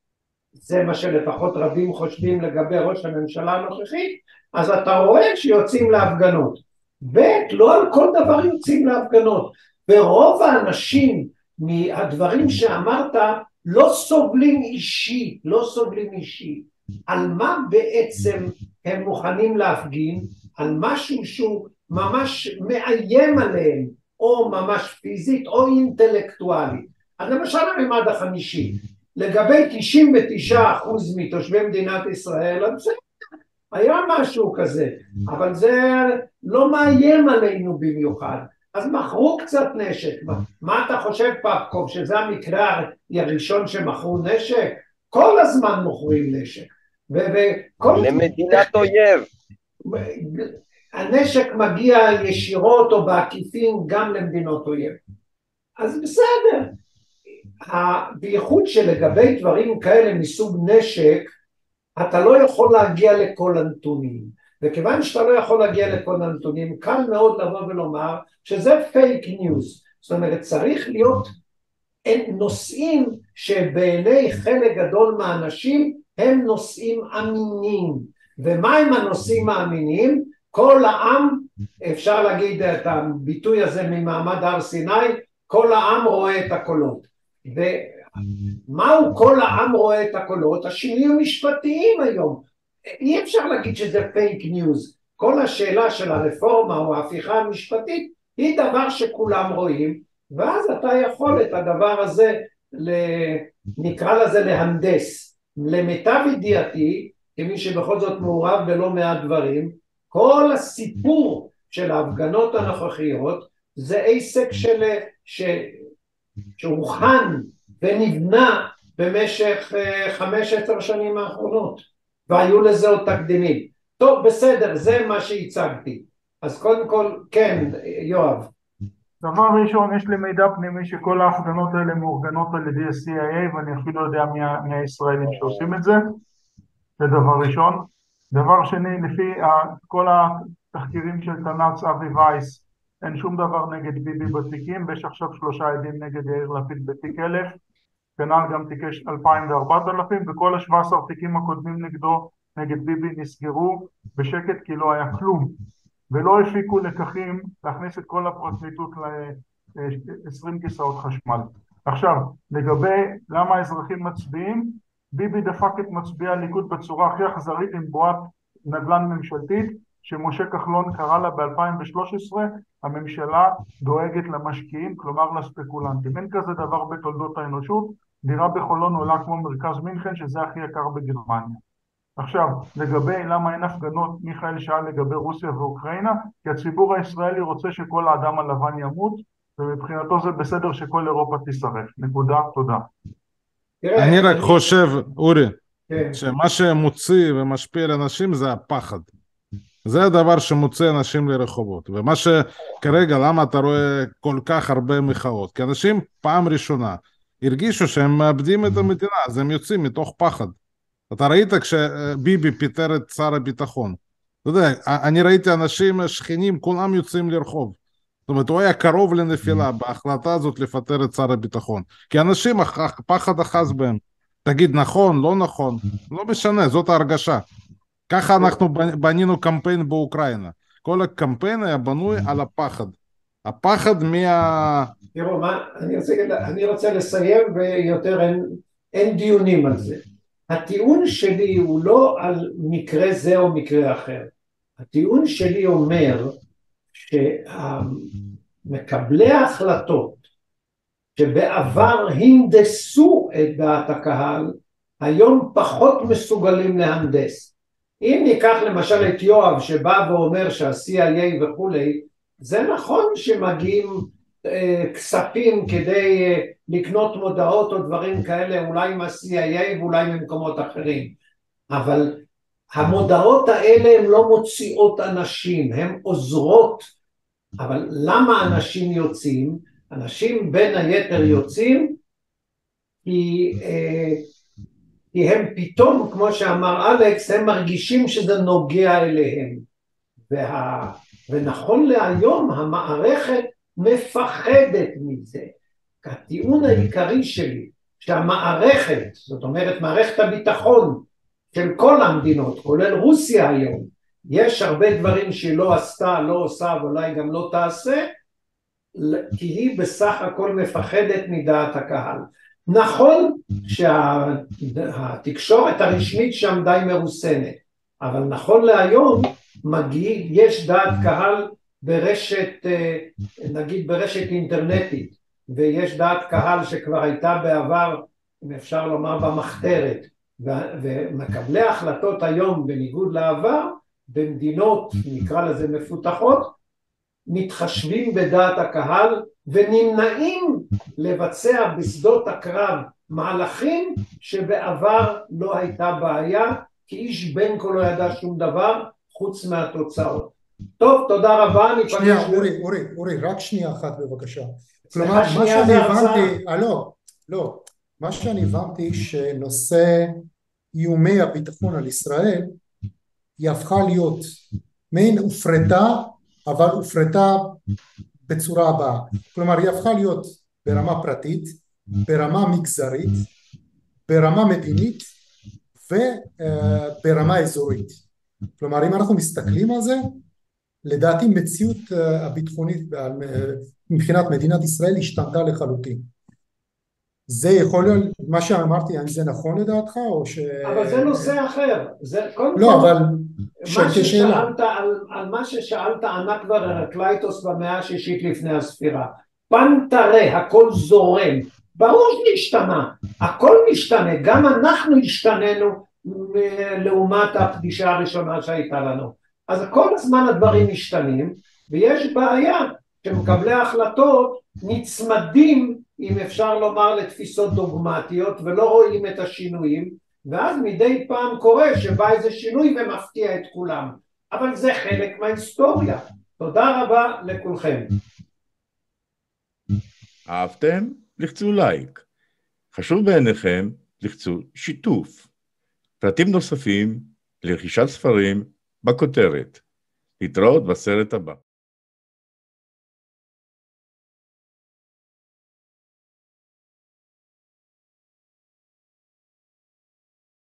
S1: זה מה שלפחות רבים חושבים לגבי ראש הממשלה הנוכחית, אז אתה רואה שיוצאים להפגנות. ב' לא על כל דבר יוצאים להפגנות. ברוב האנשים מהדברים שאמרת לא סובלים אישי, לא סובלים אישי. על מה בעצם הם מוכנים להפגין? על משהו שהוא ממש מאיים עליהם, או ממש פיזית או אינטלקטואלית. אז למשל הממד החמישי, לגבי תשעים ותשעה אחוז מתושבי מדינת ישראל, אז היה משהו כזה, אבל זה לא מאיים עלינו במיוחד. אז מכרו קצת נשק. מה, מה אתה חושב פפקוב, שזה המקרה הראשון שמכרו נשק? כל הזמן מוכרים נשק. וכל
S5: למדינת אויב.
S1: הנשק מגיע ישירות או בעקיפין גם למדינות אויב. אז בסדר. בייחוד שלגבי דברים כאלה מסוג נשק, אתה לא יכול להגיע לכל הנתונים. וכיוון שאתה לא יכול להגיע לכל הנתונים, קל מאוד לבוא ולומר שזה פייק ניוז. זאת אומרת, צריך להיות נושאים שבעיני חלק גדול מהאנשים הם נושאים אמינים. ומה הם הנושאים האמינים? כל העם, אפשר להגיד את הביטוי הזה ממעמד הר סיני, כל העם רואה את הקולות. ומהו כל העם רואה את הקולות? השינויים המשפטיים היום. אי אפשר להגיד שזה פייק ניוז. כל השאלה של הרפורמה או ההפיכה המשפטית היא דבר שכולם רואים, ואז אתה יכול את הדבר הזה, נקרא לזה להנדס. למיטב ידיעתי, כמי שבכל זאת מעורב בלא מעט דברים, כל הסיפור של ההפגנות הנוכחיות זה עסק של, ש, שהוכן ונבנה במשך חמש עשר שנים האחרונות, והיו לזה עוד תקדימים. טוב, בסדר, זה מה שהצגתי. אז קודם כל, כן, יואב.
S3: דבר ראשון, יש לי מידע פנימי שכל ההפגנות האלה מאורגנות על ידי ה-סי איי איי, ואני אפילו יודע מי, מי הישראלים שעושים את זה. זה דבר ראשון. דבר שני, לפי כל התחקירים של תנ"צ אבי וייס, אין שום דבר נגד ביבי בתיקים, ויש עכשיו שלושה עדים נגד יאיר לפיד בתיק אלף, כנ"ל גם תיקי אלפיים וארבעת אלפים, וכל ה-שבעה עשר תיקים הקודמים נגדו, נגד ביבי, נסגרו בשקט כי לא היה כלום. ולא הפיקו לקחים להכניס את כל הפרקליטות ל-עשרים כיסאות חשמל. עכשיו, לגבי למה האזרחים מצביעים, ביבי דפק את מצביעי הליכוד בצורה הכי אכזרית עם בועת נדל"ן ממשלתית, שמשה כחלון קרא לה ב-אלפיים ושלוש עשרה, הממשלה דואגת למשקיעים, כלומר לספקולנטים. אין כזה דבר בתולדות האנושות, דירה בחולון עולה כמו מרכז מינכן, שזה הכי יקר בגרמניה. עכשיו, לגבי למה אין הפגנות, מיכאל שאל לגבי רוסיה ואוקראינה, כי הציבור הישראלי רוצה שכל האדם הלבן ימות, ומבחינתו זה בסדר שכל אירופה תישרף. נקודה, תודה.
S2: אני רק חושב, אורי, שמה שמוציא ומשפיע על אנשים זה הפחד. זה הדבר שמוצא אנשים לרחובות. ומה שכרגע, למה אתה רואה כל כך הרבה מחאות? כי אנשים פעם ראשונה הרגישו שהם מאבדים את המדינה, אז הם יוצאים מתוך פחד. אתה ראית כשביבי פיטר את שר הביטחון. אתה יודע, אני ראיתי אנשים, שכנים, כולם יוצאים לרחוב. זאת אומרת, הוא היה קרוב לנפילה בהחלטה הזאת לפטר את שר הביטחון. כי אנשים, פחד אחז בהם. תגיד נכון, לא נכון, לא משנה, זאת ההרגשה. ככה אנחנו בנינו קמפיין באוקראינה. כל הקמפיין היה בנוי על הפחד. הפחד מה...
S1: תראו, מה, אני רוצה, אני רוצה לסיים ויותר אין, אין דיונים על זה. הטיעון שלי הוא לא על מקרה זה או מקרה אחר. הטיעון שלי אומר שמקבלי ההחלטות שבעבר הנדסו את דעת הקהל, היום פחות מסוגלים להנדס. אם ניקח למשל את יואב שבא ואומר שה-סי איי איי וכולי, זה נכון שמגיעים אה, כספים כדי אה, לקנות מודעות או דברים כאלה, אולי עם ה-סי איי איי ואולי ממקומות אחרים, אבל המודעות האלה הן לא מוציאות אנשים, הן עוזרות. אבל למה אנשים יוצאים? אנשים בין היתר יוצאים כי, אה, כי הם פתאום, כמו שאמר אלכס, הם מרגישים שזה נוגע אליהם. וה, ונכון להיום המערכת מפחדת מזה. הטיעון העיקרי שלי, שהמערכת, זאת אומרת מערכת הביטחון של כל המדינות, כולל רוסיה היום, יש הרבה דברים שהיא לא עשתה, לא עושה, ואולי גם לא תעשה, כי היא בסך הכל מפחדת מדעת הקהל. נכון שהתקשורת הרשמית שם די מרוסנת, אבל נכון להיום מגיע, יש דעת קהל ברשת, נגיד ברשת אינטרנטית, ויש דעת קהל שכבר הייתה בעבר, אם אפשר לומר, במחתרת, ומקבלי ההחלטות היום בניגוד לעבר, במדינות נקרא לזה מפותחות, מתחשבים בדעת הקהל ונמנעים לבצע בשדות הקרב מהלכים שבעבר לא הייתה בעיה, כי איש בין כה לא ידע שום דבר חוץ מהתוצאות. טוב, תודה רבה.
S4: שנייה, אורי, אורי, אורי, רק שנייה אחת בבקשה. כלומר, מה שאני הבנתי, אה, לא, לא, מה שאני הבנתי שנושא איומי הביטחון על ישראל היא הפכה להיות מעין הופרטה, אבל הופרטה בצורה הבאה. כלומר, היא הפכה להיות ברמה פרטית, ברמה מגזרית, ברמה מדינית וברמה אזורית. כלומר, אם אנחנו מסתכלים על זה, לדעתי מציאות הביטחונית מבחינת מדינת ישראל השתנתה לחלוטין. זה יכול להיות, מה שאמרתי, האם זה נכון לדעתך או ש...
S1: אבל זה נושא אחר. זה,
S4: לא, אבל...
S1: מה ששאלת, על, על מה ששאלת ענה כבר הרקלייטוס במאה השישית לפני הספירה. פנתרה, הכל זורם. ברור שנשתנה. הכל משתנה. גם אנחנו השתננו לעומת הפגישה הראשונה שהייתה לנו. אז כל הזמן הדברים משתנים, ויש בעיה שמקבלי ההחלטות נצמדים, אם אפשר לומר, לתפיסות דוגמטיות, ולא רואים את השינויים, ואז מדי פעם קורה שבא איזה שינוי ומפתיע את כולם. אבל זה חלק מההיסטוריה. תודה רבה לכולכם.
S6: אהבתם? לחצו לייק. חשוב בעיניכם, לחצו שיתוף. פרטים נוספים לרכישת ספרים בכותרת. להתראות בסרט הבא.